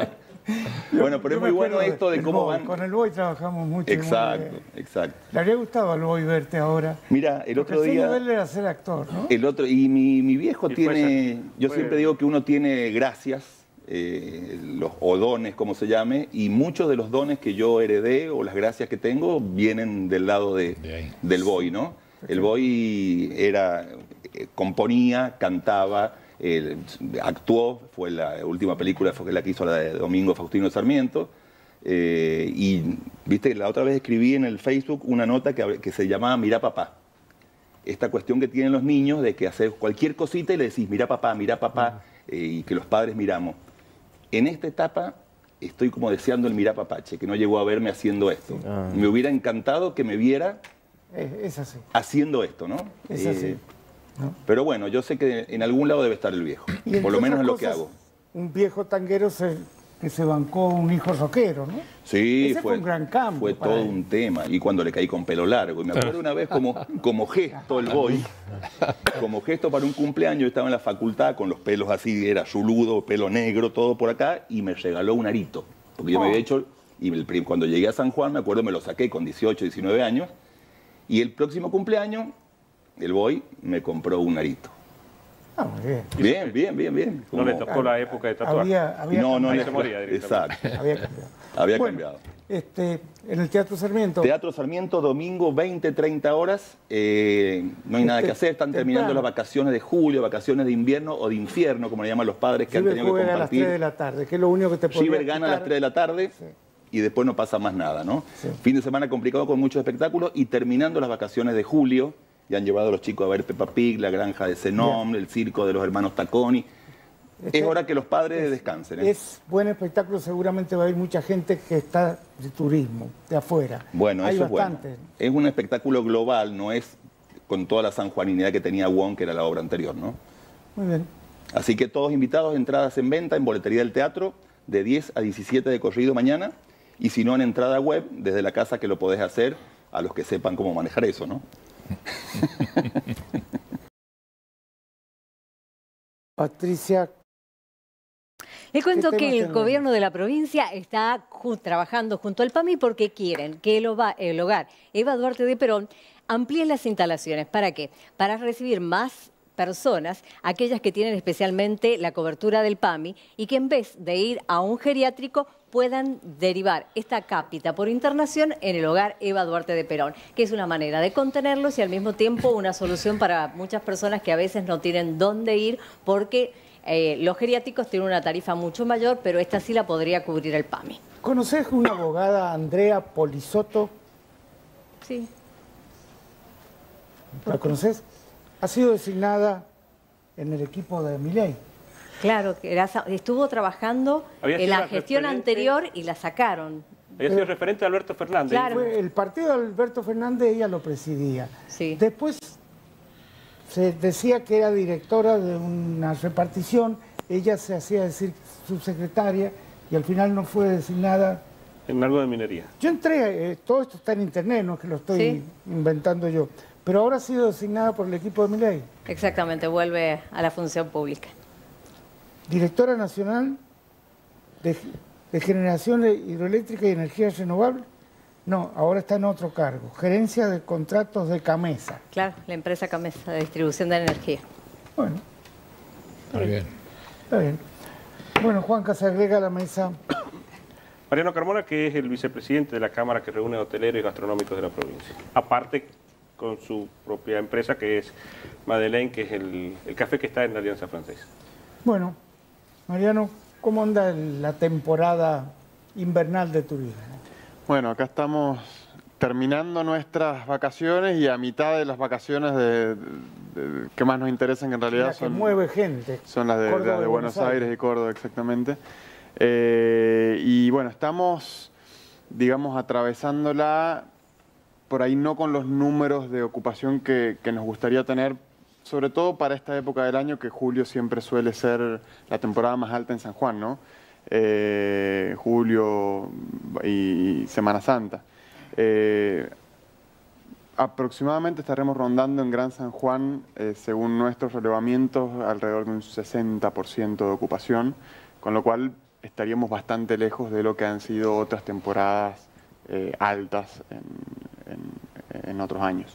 Bueno, pero es muy bueno esto de cómo Boy. van... Con el Boy trabajamos mucho. Exacto, exacto. ¿Le habría gustado al Boy verte ahora? Mira, el Porque otro el día... sueño de él era ser actor, ¿no? El otro, y mi, mi viejo y tiene... ser, yo fue... siempre digo que uno tiene gracias, eh, los, o dones, como se llame, y muchos de los dones que yo heredé o las gracias que tengo vienen del lado de, de del Boy, ¿no? El Boy era... componía, cantaba, eh, actuó, fue la última película, fue la que hizo la de Domingo Faustino Sarmiento, eh, y viste, la otra vez escribí en el Facebook una nota que, que se llamaba Mirá papá. Esta cuestión que tienen los niños de que hacer cualquier cosita y le decís mirá papá, mirá papá, eh, y que los padres miramos. En esta etapa estoy como deseando el mirá papache, que no llegó a verme haciendo esto. Ah. Me hubiera encantado que me viera es, es así. haciendo esto, ¿no? Es así. Eh, ¿no? Pero bueno, yo sé que en algún lado debe estar el viejo, Y por lo entre menos es otras lo que cosas, hago. Un viejo tanguero se, que se bancó un hijo rockero, ¿no? Sí, Ese fue un gran cambio Fue para todo él. un tema. Y cuando le caí con pelo largo. Y me acuerdo una vez como, como gesto, el boy, como gesto para un cumpleaños, yo estaba en la facultad con los pelos así, era chuludo, pelo negro, todo por acá, y me regaló un arito. Porque yo me había hecho, y el prim- cuando llegué a San Juan, me acuerdo, me lo saqué con dieciocho, diecinueve años, y el próximo cumpleaños, el boy me compró un arito. Ah, muy bien. Bien, bien, bien, bien. No le Como- tocó la época de tatuaje. Había, había No, no, Ahí no. se moría directamente. Exacto. Había cambiado. Había Bueno, cambiado. Este, en el Teatro Sarmiento. Teatro Sarmiento, domingo, veinte, treinta horas. Eh, no hay nada Este, que hacer. Están terminando temprano. las vacaciones de julio, vacaciones de invierno o de infierno, como le llaman los padres que han River tenido que juega a las tres de compartir. la tarde, que es lo único que te podría River gana a las quitar. tres de la tarde Sí. y después no pasa más nada, ¿no? Sí. Fin de semana complicado con muchos espectáculos y terminando las vacaciones de julio, y han llevado a los chicos a ver Peppa Pig, la granja de Zenón, el circo de los hermanos Tacconi. Este, Es hora que los padres es- descansen. ¿eh? Es buen espectáculo, seguramente va a ir mucha gente que está de turismo, de afuera. Bueno, Hay eso es bueno. bastante. Es un espectáculo global, no es con toda la sanjuaninidad que tenía Wong, que era la obra anterior, ¿no? Muy bien. Así que todos invitados, entradas en venta en Boletería del Teatro, de diez a diecisiete de corrido mañana, y si no en entrada web, desde la casa que lo podés hacer, a los que sepan cómo manejar eso, ¿no? Patricia, Les cuento ¿Qué que temas el tenemos? gobierno de la provincia está ju- trabajando junto al P A M I porque quieren que el, ova- el hogar Eva Duarte de Perón amplíe las instalaciones. ¿Para qué? Para recibir más personas, aquellas que tienen especialmente la cobertura del P A M I, y que en vez de ir a un geriátrico puedan derivar esta cápita por internación en el hogar Eva Duarte de Perón, que es una manera de contenerlos y al mismo tiempo una solución para muchas personas que a veces no tienen dónde ir porque eh, los geriátricos tienen una tarifa mucho mayor, pero esta sí la podría cubrir el P A M I. ¿conoces una abogada, Andrea Polisoto? Sí. ¿La conoces? Ha sido designada en el equipo de Milei. Claro, que era- estuvo trabajando Había en sido la la gestión referente- anterior y la sacaron. Había sido referente de Alberto Fernández. Claro. Fue el partido de Alberto Fernández, ella lo presidía. Sí. Después se decía que era directora de una repartición, ella se hacía decir subsecretaria y al final no fue designada. En algo de minería. Yo entré, eh, todo esto está en internet, no es que lo estoy Sí. inventando yo, pero ahora ha sido designada por el equipo de Milei. Exactamente, vuelve a la función pública. Directora Nacional de, de Generación Hidroeléctrica y Energía Renovable. No, ahora está en otro cargo. Gerencia de Contratos de Camesa. Claro, la empresa Camesa de distribución de energía. Bueno, Está bien. está bien. Bueno, Juanca se agrega a la mesa. Mariano Carmona, que es el vicepresidente de la Cámara que reúne hoteleros y gastronómicos de la provincia. Aparte, con su propia empresa, que es Madeleine, que es el, el café que está en la Alianza Francesa. Bueno, Mariano, ¿cómo anda el- la temporada invernal de turismo? Bueno, acá estamos terminando nuestras vacaciones y a mitad de las vacaciones de, de- de- que más nos interesan en realidad La que son, mueve gente. son las de, Córdoba las de y Buenos Aires y Córdoba, exactamente. Eh, y bueno, estamos, digamos, atravesándola por ahí no con los números de ocupación que, que nos gustaría tener, sobre todo para esta época del año, que julio siempre suele ser la temporada más alta en San Juan, ¿no? Eh, julio y Semana Santa. Eh, aproximadamente estaremos rondando en Gran San Juan, eh, según nuestros relevamientos, alrededor de un sesenta por ciento de ocupación, con lo cual estaríamos bastante lejos de lo que han sido otras temporadas eh, altas en, en- en otros años.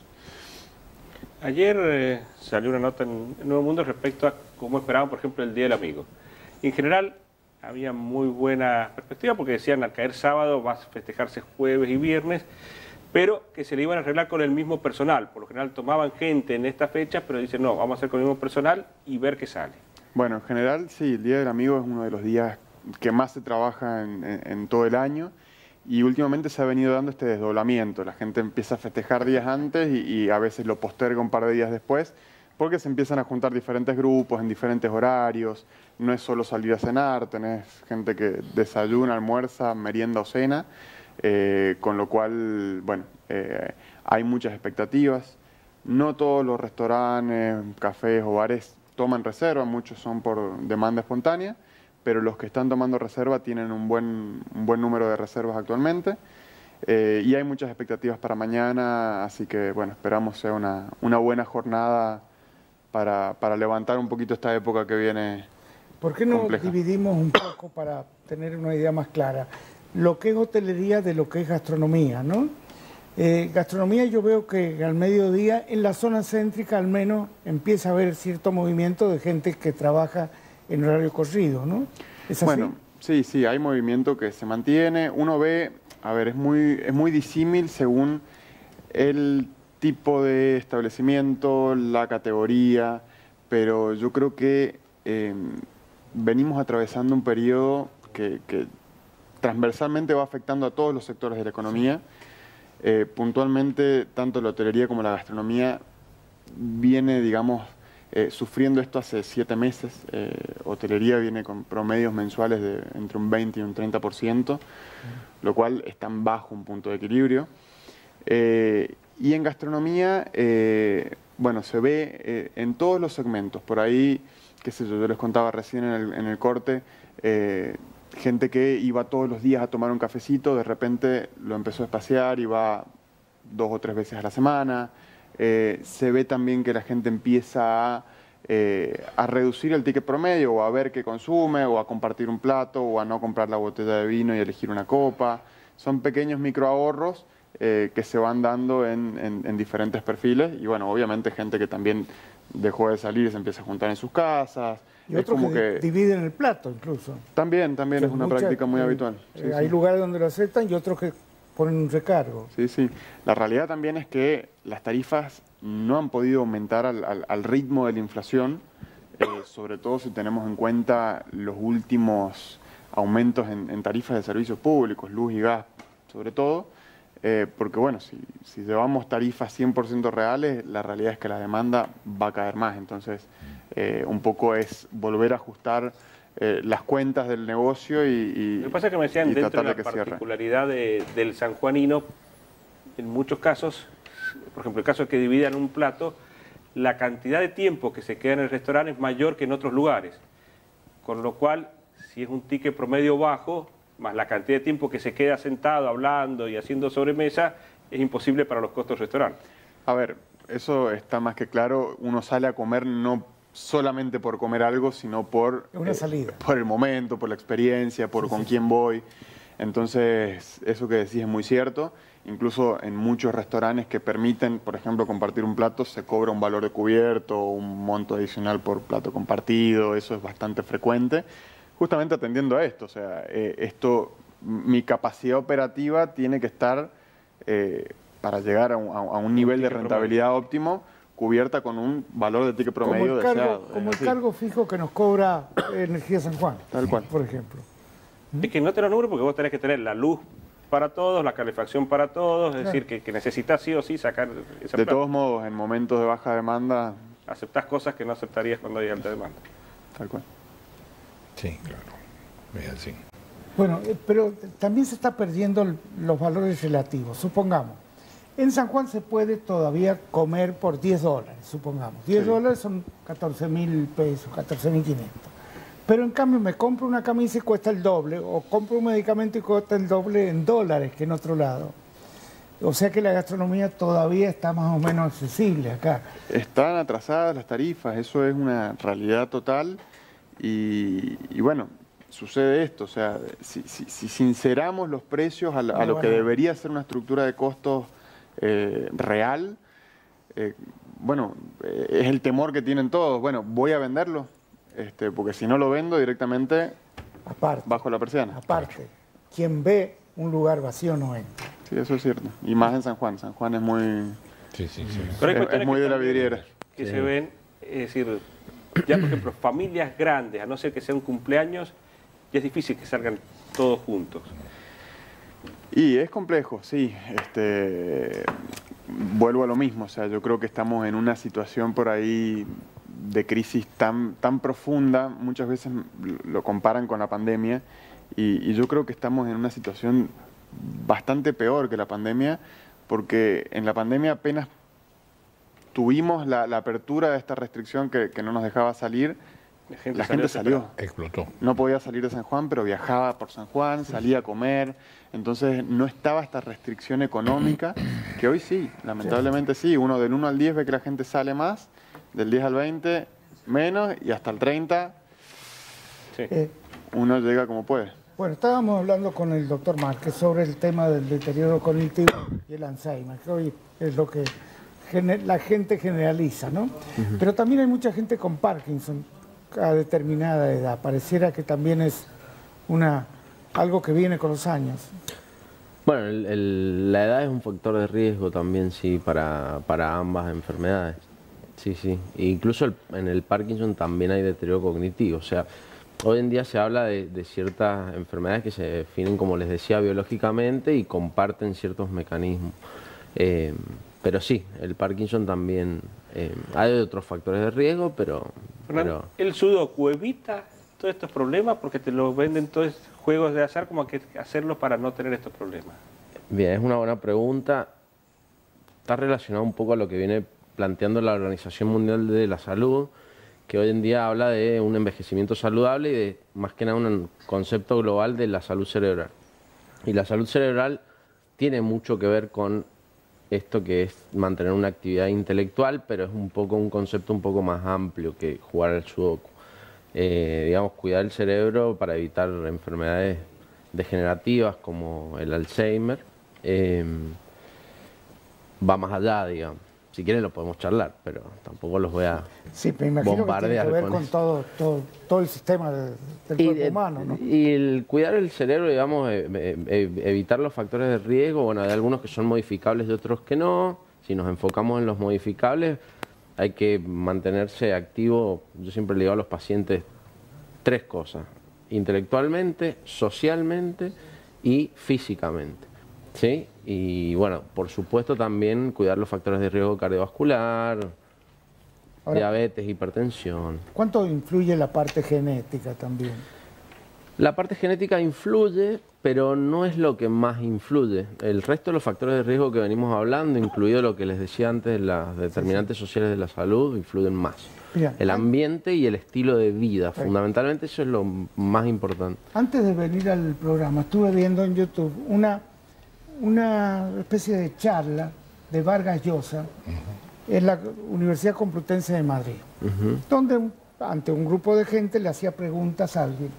Ayer eh, salió una nota en el Nuevo Mundo respecto a cómo esperaban, por ejemplo, el Día del Amigo. En general, había muy buena perspectiva porque decían al caer sábado va a festejarse jueves y viernes, pero que se le iban a arreglar con el mismo personal. Por lo general tomaban gente en estas fechas, pero dicen no, vamos a hacer con el mismo personal y ver qué sale. Bueno, en general sí, el Día del Amigo es uno de los días que más se trabaja en, en- en todo el año y últimamente se ha venido dando este desdoblamiento. La gente empieza a festejar días antes y, y a veces lo posterga un par de días después porque se empiezan a juntar diferentes grupos en diferentes horarios. No es solo salir a cenar, tenés gente que desayuna, almuerza, merienda o cena. Eh, con lo cual, bueno, eh, hay muchas expectativas. No todos los restaurantes, cafés o bares toman reserva, muchos son por demanda espontánea, pero los que están tomando reserva tienen un buen, un buen número de reservas actualmente. Eh, y hay muchas expectativas para mañana, así que bueno, esperamos sea una, una buena jornada para, para levantar un poquito esta época que viene. ¿Por qué no compleja. dividimos un poco para tener una idea más clara? Lo que es hotelería de lo que es gastronomía, ¿no? Eh, gastronomía yo veo que al mediodía, en la zona céntrica al menos, empieza a haber cierto movimiento de gente que trabaja en horario corrido, ¿no? ¿Es así? Bueno, sí, sí, hay movimiento que se mantiene. Uno ve, a ver, es muy, es muy disímil según el tipo de establecimiento, la categoría, pero yo creo que eh, venimos atravesando un periodo que, que transversalmente va afectando a todos los sectores de la economía. Eh, puntualmente, tanto la hotelería como la gastronomía viene, digamos, eh, sufriendo esto hace siete meses. Eh, hotelería viene con promedios mensuales de entre un veinte y un treinta por ciento, lo cual está en bajo un punto de equilibrio. Eh, y en gastronomía, eh, bueno, se ve eh, en todos los segmentos. Por ahí, qué sé yo, yo les contaba recién en el, en el corte, eh, gente que iba todos los días a tomar un cafecito, de repente lo empezó a espaciar y va dos o tres veces a la semana. Eh, se ve también que la gente empieza a, eh, a reducir el ticket promedio, o a ver qué consume, o a compartir un plato, o a no comprar la botella de vino y elegir una copa. Son pequeños microahorros eh, que se van dando en, en, en diferentes perfiles. Y bueno, obviamente gente que también dejó de salir y se empieza a juntar en sus casas. Y otros como que, que dividen el plato incluso. También, también es una mucha- práctica muy eh, habitual. eh, Sí, hay sí. lugares donde lo aceptan y otros que ponen un recargo. Sí, sí. La realidad también es que las tarifas no han podido aumentar al, al- al ritmo de la inflación, eh, sobre todo si tenemos en cuenta los últimos aumentos en, en tarifas de servicios públicos, luz y gas, sobre todo, eh, porque bueno, si, si llevamos tarifas cien por ciento reales, la realidad es que la demanda va a caer más. Entonces, eh, un poco es volver a ajustar eh, las cuentas del negocio y, y, Lo que pasa es que me decían, y dentro tratar de de la que cierre. particularidad de- del sanjuanino, en muchos casos, por ejemplo, el caso de que dividan un plato, la cantidad de tiempo que se queda en el restaurante es mayor que en otros lugares. Con lo cual, si es un ticket promedio bajo, más la cantidad de tiempo que se queda sentado, hablando y haciendo sobremesa, es imposible para los costos del restaurante. A ver, eso está más que claro. Uno sale a comer no solamente por comer algo, sino por, Es una salida. por el momento, por la experiencia, por con quién voy. Entonces, eso que decís es muy cierto. Incluso en muchos restaurantes que permiten, por ejemplo, compartir un plato, se cobra un valor de cubierto, un monto adicional por plato compartido. Eso es bastante frecuente, justamente atendiendo a esto. O sea, eh, esto, mi capacidad operativa tiene que estar, eh, para llegar a un, a un nivel de ticket rentabilidad óptimo, cubierta con un valor de ticket Como promedio el cargo, deseado. como Es el así. cargo fijo que nos cobra Energía San Juan, Tal cual. por ejemplo. Es que no te lo número porque vos tenés que tener la luz para todos, la calefacción para todos, es decir, que, que necesitas sí o sí sacar esa De plata. todos modos, en momentos de baja demanda, Aceptás cosas que no aceptarías cuando hay alta demanda. tal cual. Sí, claro. Es así. Bueno, eh, pero también se está perdiendo el- los valores relativos. Supongamos, en San Juan se puede todavía comer por diez dólares, supongamos. diez Sí. dólares son catorce mil pesos, catorce mil quinientos. Pero en cambio me compro una camisa y cuesta el doble, o compro un medicamento y cuesta el doble en dólares que en otro lado. O sea que la gastronomía todavía está más o menos accesible acá. Están atrasadas las tarifas, eso es una realidad total. Y, y bueno, sucede esto, o sea, si, si- si sinceramos los precios a, la- a Muy lo que bueno. debería ser una estructura de costos eh, real, eh, bueno, eh, es el temor que tienen todos. Bueno, voy a venderlo, este, porque si no lo vendo directamente Aparte, bajo la persiana. aparte, quien ve un lugar vacío no entra. Sí, eso es cierto. Y más en San Juan. San Juan es muy... Sí, sí, sí. Pero hay Es- cuestiones es muy que de la también- vidriera. Que se ven, es decir, ya por ejemplo, familias grandes, a no ser que sea un cumpleaños, ya es difícil que salgan todos juntos. Y es complejo, sí. Este, vuelvo a lo mismo, o sea, yo creo que estamos en una situación por ahí de crisis tan, tan profunda, muchas veces lo comparan con la pandemia, y, y yo creo que estamos en una situación bastante peor que la pandemia, porque en la pandemia apenas tuvimos la, la apertura de esta restricción que, que no nos dejaba salir, La gente la salió gente salió. Explotó. No podía salir de San Juan, pero viajaba por San Juan, salía a comer. Entonces no estaba esta restricción económica, que hoy sí, lamentablemente sí. Uno del uno al diez ve que la gente sale más, del diez al veinte menos, y hasta el treinta Sí. Eh, uno llega como puede. Bueno, estábamos hablando con el doctor Márquez sobre el tema del deterioro cognitivo y el Alzheimer, que hoy es lo que gener- la gente generaliza, ¿no? Uh-huh. Pero también hay mucha gente con Parkinson a determinada edad. Pareciera que también es una algo que viene con los años. Bueno, el, el, la edad es un factor de riesgo también, sí, para, para ambas enfermedades. Sí, sí. E incluso el, en el Parkinson también hay deterioro cognitivo. O sea, hoy en día se habla de, de ciertas enfermedades que se definen, como les decía, biológicamente y comparten ciertos mecanismos. Eh, pero sí, el Parkinson también... Eh, hay otros factores de riesgo, pero... Fernando, pero... ¿el sudoku evita todos estos problemas? Porque te lo venden todos juegos de azar, como que hacerlo para no tener estos problemas. Bien, es una buena pregunta. Está relacionado un poco a lo que viene planteando la Organización Mundial de la Salud, que hoy en día habla de un envejecimiento saludable y de, más que nada, un concepto global de la salud cerebral. Y la salud cerebral tiene mucho que ver con esto que es mantener una actividad intelectual, pero es un poco un concepto un poco más amplio que jugar al sudoku. Eh, digamos, cuidar el cerebro para evitar enfermedades degenerativas como el Alzheimer, eh, va más allá, digamos. Si quieren lo podemos charlar, pero tampoco los voy a sí, me imagino bombardear que tiene que ver con, con todo, todo, todo el sistema de, del y, cuerpo humano, ¿no? Y el cuidar el cerebro, digamos, eh, eh, evitar los factores de riesgo, bueno, hay algunos que son modificables y otros que no. Si nos enfocamos en los modificables, hay que mantenerse activo. Yo siempre le digo a los pacientes tres cosas: intelectualmente, socialmente y físicamente. ¿Sí? Y bueno, por supuesto también cuidar los factores de riesgo cardiovascular, Ahora, diabetes, hipertensión. ¿Cuánto influye la parte genética también? La parte genética influye, pero no es lo que más influye. El resto de los factores de riesgo que venimos hablando, incluido lo que les decía antes, las determinantes sí, sí. sociales de la salud, influyen más. Bien. El ambiente y el estilo de vida, sí. fundamentalmente eso es lo más importante. Antes de venir al programa, estuve viendo en YouTube una... una especie de charla de Vargas Llosa uh-huh. en la Universidad Complutense de Madrid, uh-huh. donde ante un grupo de gente le hacía preguntas a alguien.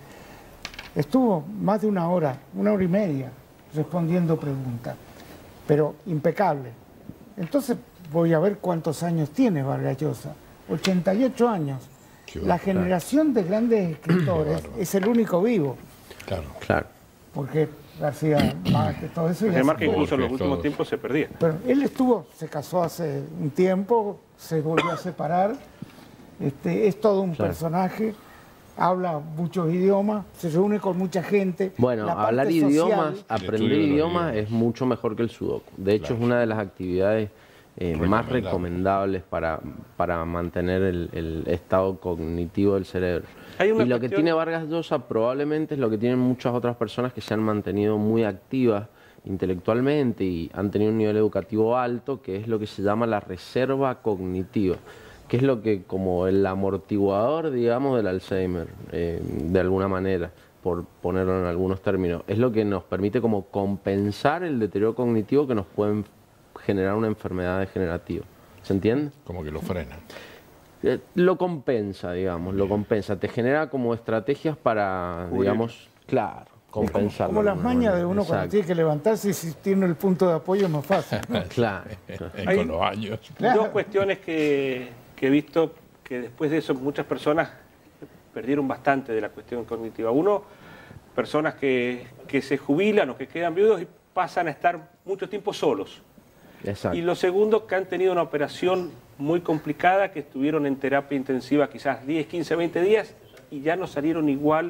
Estuvo más de una hora, una hora y media, respondiendo preguntas, pero impecable. Entonces voy a ver cuántos años tiene Vargas Llosa, ochenta y ocho años. Qué la generación claro. de grandes escritores es el único vivo. Claro, claro. Porque García Márquez, todo eso. García Márquez incluso en los últimos todos. tiempos se perdía. Pero él estuvo, se casó hace un tiempo, se volvió a separar, este, es todo un claro. personaje, habla muchos idiomas, se reúne con mucha gente. Bueno, hablar social, idiomas, aprender idiomas es mucho mejor que el sudoku. De hecho, claro. es una de las actividades eh, más recomendables para, para mantener el, el estado cognitivo del cerebro. Y lo cuestión... que tiene Vargas Llosa probablemente es lo que tienen muchas otras personas que se han mantenido muy activas intelectualmente y han tenido un nivel educativo alto, que es lo que se llama la reserva cognitiva, que es lo que como el amortiguador, digamos, del Alzheimer, eh, de alguna manera, por ponerlo en algunos términos. Es lo que nos permite como compensar el deterioro cognitivo que nos pueden generar una enfermedad degenerativa. ¿Se entiende? Como que lo frena. Eh, lo compensa, digamos, lo compensa. Te genera como estrategias para, digamos, claro, compensar. Como, como las mañas de uno Exacto. cuando tiene que levantarse y si tiene el punto de apoyo es más fácil, ¿no? Claro. Hay con los años. Dos cuestiones que, que he visto que después de eso muchas personas perdieron bastante de la cuestión cognitiva. Uno, personas que, que se jubilan o que quedan viudos y pasan a estar mucho tiempo solos. Exacto. Y lo segundo, que han tenido una operación muy complicada, que estuvieron en terapia intensiva quizás diez, quince, veinte días y ya no salieron igual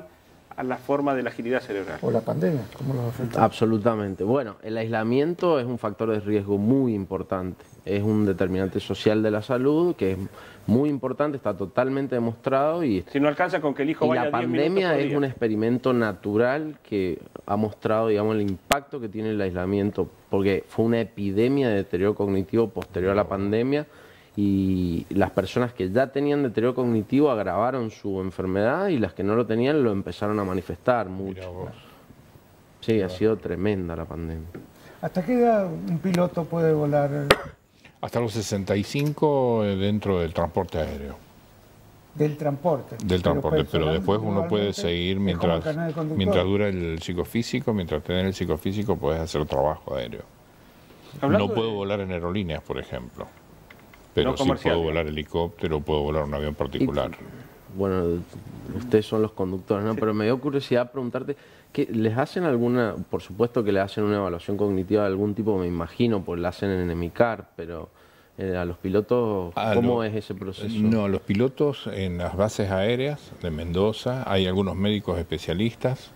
a la forma de la agilidad cerebral. O la pandemia, ¿cómo los afectó? Absolutamente. Bueno, el aislamiento es un factor de riesgo muy importante. Es un determinante social de la salud que es muy importante, está totalmente demostrado. Y, si no alcanza con que el hijo y vaya la diez minutos pandemia por es día. un experimento natural que ha mostrado, digamos, el impacto que tiene el aislamiento, porque fue una epidemia de deterioro cognitivo posterior a la pandemia. Y las personas que ya tenían deterioro cognitivo agravaron su enfermedad y las que no lo tenían lo empezaron a manifestar mucho. Sí, ha sido tremenda la pandemia. ¿Hasta qué edad un piloto puede volar? Hasta los sesenta y cinco dentro del transporte aéreo. Del transporte. Del transporte, pero, pero después uno puede igualmente, seguir mientras, mientras dura el psicofísico, mientras tenés el psicofísico puedes hacer trabajo aéreo. Hablando no puedo de... volar en aerolíneas, por ejemplo. Pero No sí puedo volar helicóptero, puedo volar un avión particular. Y, bueno, ustedes son los conductores, ¿no? Pero me dio curiosidad preguntarte, ¿qué, ¿les hacen alguna, por supuesto que le hacen una evaluación cognitiva de algún tipo, me imagino, pues la hacen en EMICAR, pero eh, a los pilotos, a ¿cómo lo, es ese proceso? No, los pilotos en las bases aéreas de Mendoza, hay algunos médicos especialistas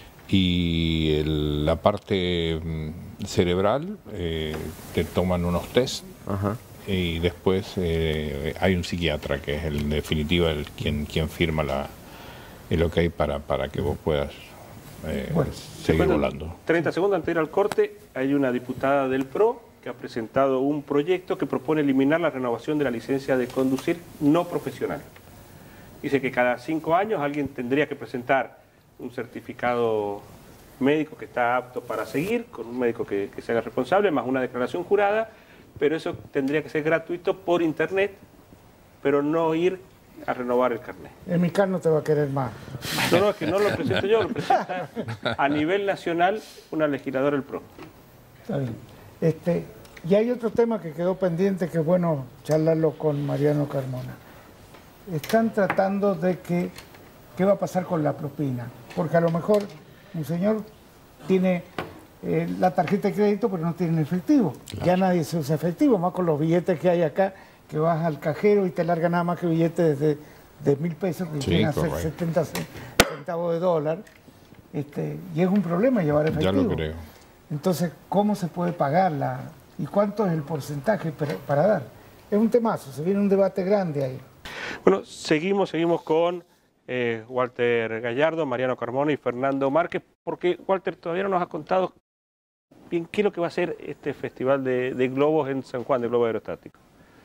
y el, la parte mm, cerebral, eh, te toman unos test. Ajá. Y después eh, hay un psiquiatra que es el, en definitiva el, quien, quien firma la, el ok para, para que vos puedas eh, bueno, seguir volando. treinta segundos antes de ir al corte, hay una diputada del P R O que ha presentado un proyecto que propone eliminar la renovación de la licencia de conducir no profesional. Dice que cada cinco años alguien tendría que presentar un certificado médico que está apto para seguir, con un médico que, que se haga responsable, más una declaración jurada, pero eso tendría que ser gratuito por internet, pero no ir a renovar el carnet. EMICAR no te va a querer más. No, no, es que no lo presento yo, lo presenta a nivel nacional una legisladora del P R O. Está bien. Este, y hay otro tema que quedó pendiente, que es bueno charlarlo con Mariano Carmona. Están tratando de que, ¿qué va a pasar con la propina? Porque a lo mejor un señor tiene... Eh, la tarjeta de crédito, pero no tienen efectivo. Claro. Ya nadie se usa efectivo, más con los billetes que hay acá, que vas al cajero y te larga nada más que billetes de, de mil pesos, que sí, quieren hacer setenta centavos de dólar. Este, y es un problema llevar efectivo. Ya lo creo. Entonces, ¿cómo se puede pagarla? ¿Y cuánto es el porcentaje para, para dar? Es un temazo, se viene un debate grande ahí. Bueno, seguimos, seguimos con eh, Walter Gallardo, Mariano Carmona y Fernando Márquez, porque Walter todavía no nos ha contado bien qué es lo que va a ser este festival de, de globos en San Juan, de globos aerostáticos.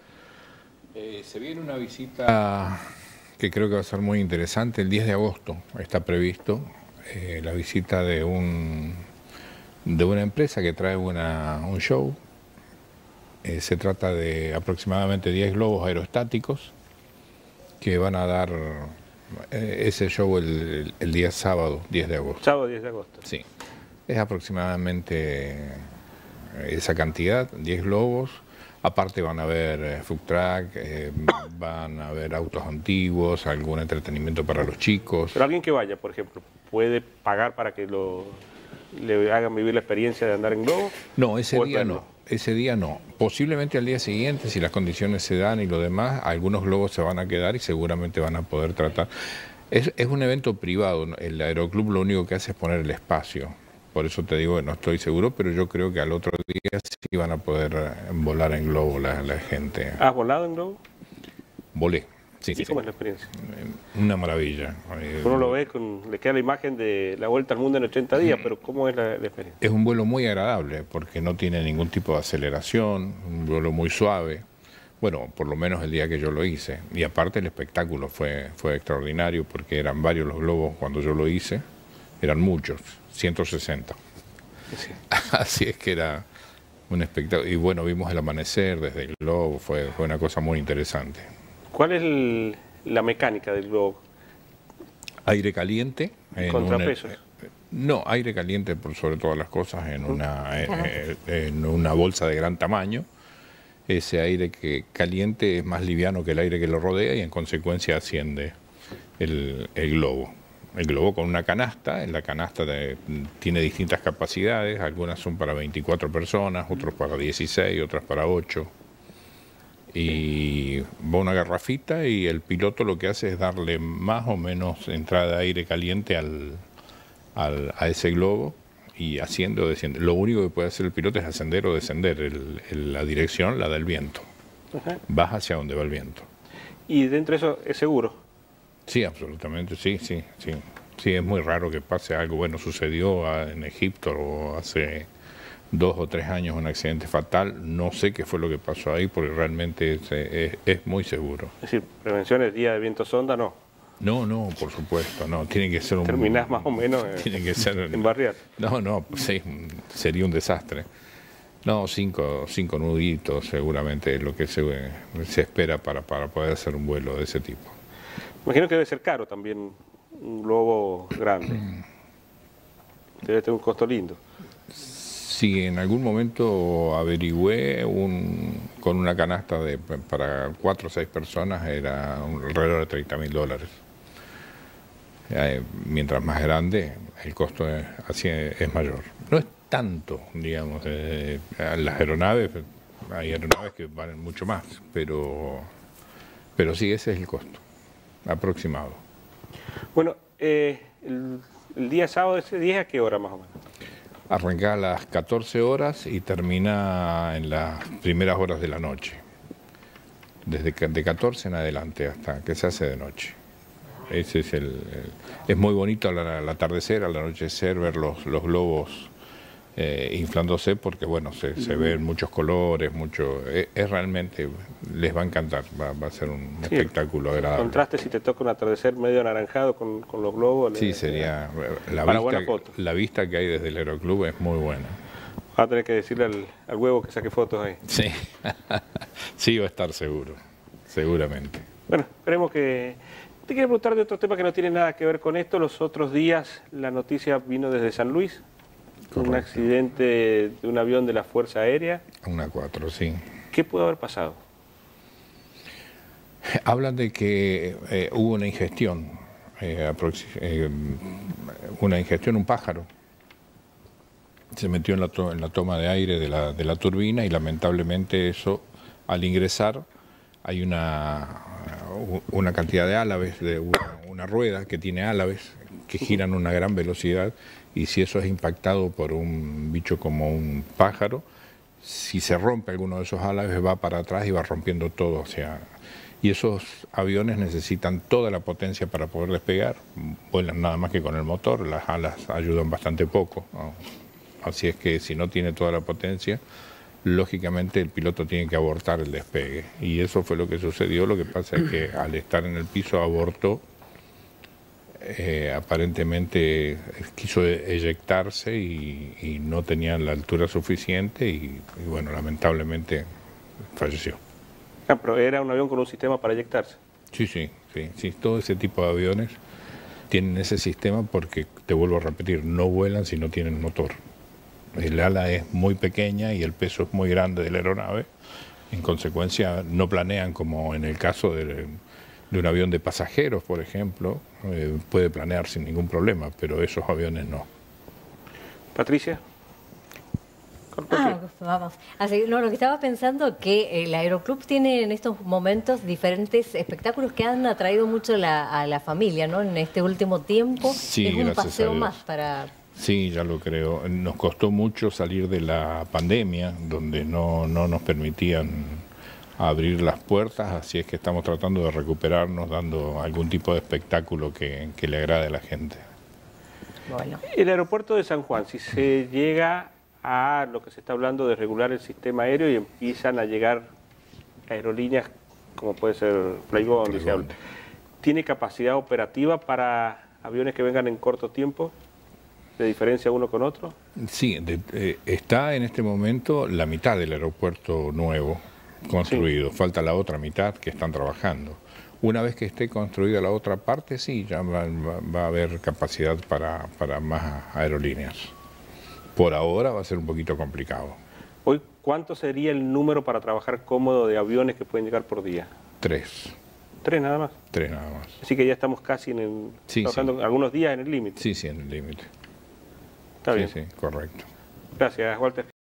Eh, se viene una visita que creo que va a ser muy interesante. El diez de agosto está previsto eh, la visita de un de una empresa que trae una, un show. Eh, se trata de aproximadamente diez globos aerostáticos que van a dar eh, ese show el, el día sábado, diez de agosto. Sábado diez de agosto. Sí. Es aproximadamente esa cantidad, diez globos. Aparte van a haber eh, food truck, eh, van a haber autos antiguos, algún entretenimiento para los chicos. Pero alguien que vaya, por ejemplo, ¿puede pagar para que lo, le hagan vivir la experiencia de andar en globo? No, ese día no. Ese día no. Posiblemente al día siguiente, si las condiciones se dan y lo demás, algunos globos se van a quedar y seguramente van a poder tratar. Es, es un evento privado. El Aeroclub lo único que hace es poner el espacio. Por eso te digo que no estoy seguro, pero yo creo que al otro día sí van a poder volar en globo la, la gente. ¿Has volado en globo? Volé. Sí, ¿Y sí, cómo sí. es la experiencia? Una maravilla. Uno lo ve, con, le queda la imagen de la vuelta al mundo en ochenta días, pero ¿cómo es la, la experiencia? Es un vuelo muy agradable porque no tiene ningún tipo de aceleración, un vuelo muy suave. Bueno, por lo menos el día que yo lo hice. Y aparte el espectáculo fue, fue extraordinario porque eran varios los globos cuando yo lo hice. Eran muchos, ciento sesenta. Sí. Así es que era un espectáculo. Y bueno, vimos el amanecer desde el globo, fue, fue una cosa muy interesante. ¿Cuál es el, la mecánica del globo? Aire caliente. En ¿Contrapesos? Un, no, aire caliente por sobre todas las cosas en una, eh, en una bolsa de gran tamaño. Ese aire que caliente es más liviano que el aire que lo rodea y en consecuencia asciende el, el globo. El globo con una canasta, en la canasta de, tiene distintas capacidades, algunas son para veinticuatro personas, otras para dieciséis, otras para ocho. y va una garrafita y el piloto lo que hace es darle más o menos entrada de aire caliente al, al, a ese globo y haciendo o desciende. Lo único que puede hacer el piloto es ascender o descender, el, el, la dirección la da el viento. Ajá. Vas hacia donde va el viento. ¿Y dentro de eso es seguro? Sí, absolutamente, sí, sí, sí. Sí, es muy raro que pase algo. Bueno, sucedió en Egipto o hace dos o tres años un accidente fatal. No sé qué fue lo que pasó ahí porque realmente es, es, es muy seguro. Es decir, prevención el día de viento sonda, no. No, no, por supuesto, no. Tiene que ser un... Terminás más o menos tiene que ser, en barriar. No, no, sí, sería un desastre. No, cinco, cinco nuditos seguramente es lo que se, se espera para, para poder hacer un vuelo de ese tipo. Imagino que debe ser caro también un globo grande. Debe tener un costo lindo. Sí, en algún momento averigüé un, con una canasta de, para cuatro o seis personas, era un, alrededor de treinta mil dólares. Eh, mientras más grande, el costo es, así es, es mayor. No es tanto, digamos, eh, las aeronaves, hay aeronaves que valen mucho más, pero, pero sí, ese es el costo aproximado. Bueno, eh, el, el día sábado, ese día, ¿a qué hora más o menos? Arranca a las catorce horas y termina en las primeras horas de la noche. Desde de catorce en adelante hasta que se hace de noche. Ese es el, el es muy bonito al, al atardecer, al anochecer, ver los, los globos eh, inflándose porque bueno, se, se ven muchos colores, mucho, es, es realmente, les va a encantar, va, va a ser un sí, espectáculo agradable. Contraste si te toca un atardecer medio anaranjado con, con los globos. Sí, le, sería, la vista, la vista que hay desde el Aeroclub es muy buena. Va a tener que decirle al, al huevo que saque fotos ahí. Sí, sí va a estar seguro, seguramente. Bueno, esperemos que... Te quiero preguntar de otro tema que no tiene nada que ver con esto. Los otros días la noticia vino desde San Luis. Correcto. Un accidente de un avión de la Fuerza Aérea. Una cuatro, sí. ¿Qué pudo haber pasado? Hablan de que eh, hubo una ingestión, eh, eh, una ingestión, un pájaro. Se metió en la, to en la toma de aire de la, de la turbina y lamentablemente eso, al ingresar, hay una, una cantidad de álabes, de una, una rueda que tiene álabes que giran a una gran velocidad y si eso es impactado por un bicho como un pájaro, si se rompe alguno de esos álabes va para atrás y va rompiendo todo. O sea, y esos aviones necesitan toda la potencia para poder despegar, vuelan nada más que con el motor, las alas ayudan bastante poco, ¿no? Así es que si no tiene toda la potencia, lógicamente el piloto tiene que abortar el despegue. Y eso fue lo que sucedió. Lo que pasa es que al estar en el piso abortó, eh, aparentemente quiso eyectarse y, y no tenía la altura suficiente y, y bueno, lamentablemente falleció. Ah, pero era un avión con un sistema para eyectarse. Sí, sí, sí, sí, todo ese tipo de aviones tienen ese sistema porque, te vuelvo a repetir, no vuelan si no tienen motor. El ala es muy pequeña y el peso es muy grande de la aeronave, en consecuencia no planean como en el caso de, de un avión de pasajeros, por ejemplo, eh, puede planear sin ningún problema, pero esos aviones no. Patricia. Ah, vamos. Así, no, lo que estaba pensando que el Aeroclub tiene en estos momentos diferentes espectáculos que han atraído mucho la, a la familia, ¿no? En este último tiempo sí, es un paseo más para... Sí, ya lo creo. Nos costó mucho salir de la pandemia, donde no, no nos permitían abrir las puertas, así es que estamos tratando de recuperarnos dando algún tipo de espectáculo que, que le agrade a la gente. Bueno. El aeropuerto de San Juan, si se llega a lo que se está hablando de regular el sistema aéreo y empiezan a llegar aerolíneas como puede ser Flygon, ¿tiene capacidad operativa para aviones que vengan en corto tiempo? ¿De diferencia uno con otro? Sí, de, eh, está en este momento la mitad del aeropuerto nuevo construido. Sí. Falta la otra mitad que están trabajando. Una vez que esté construida la otra parte, sí, ya va, va, va a haber capacidad para, para más aerolíneas. Por ahora va a ser un poquito complicado. Hoy, ¿cuánto sería el número para trabajar cómodo de aviones que pueden llegar por día? Tres. ¿Tres nada más? Tres nada más. Así que ya estamos casi en el... Sí, trabajando sí. algunos días en el límite. Sí, sí, en el límite. Está sí, bien. Sí, correcto. Gracias, Walter.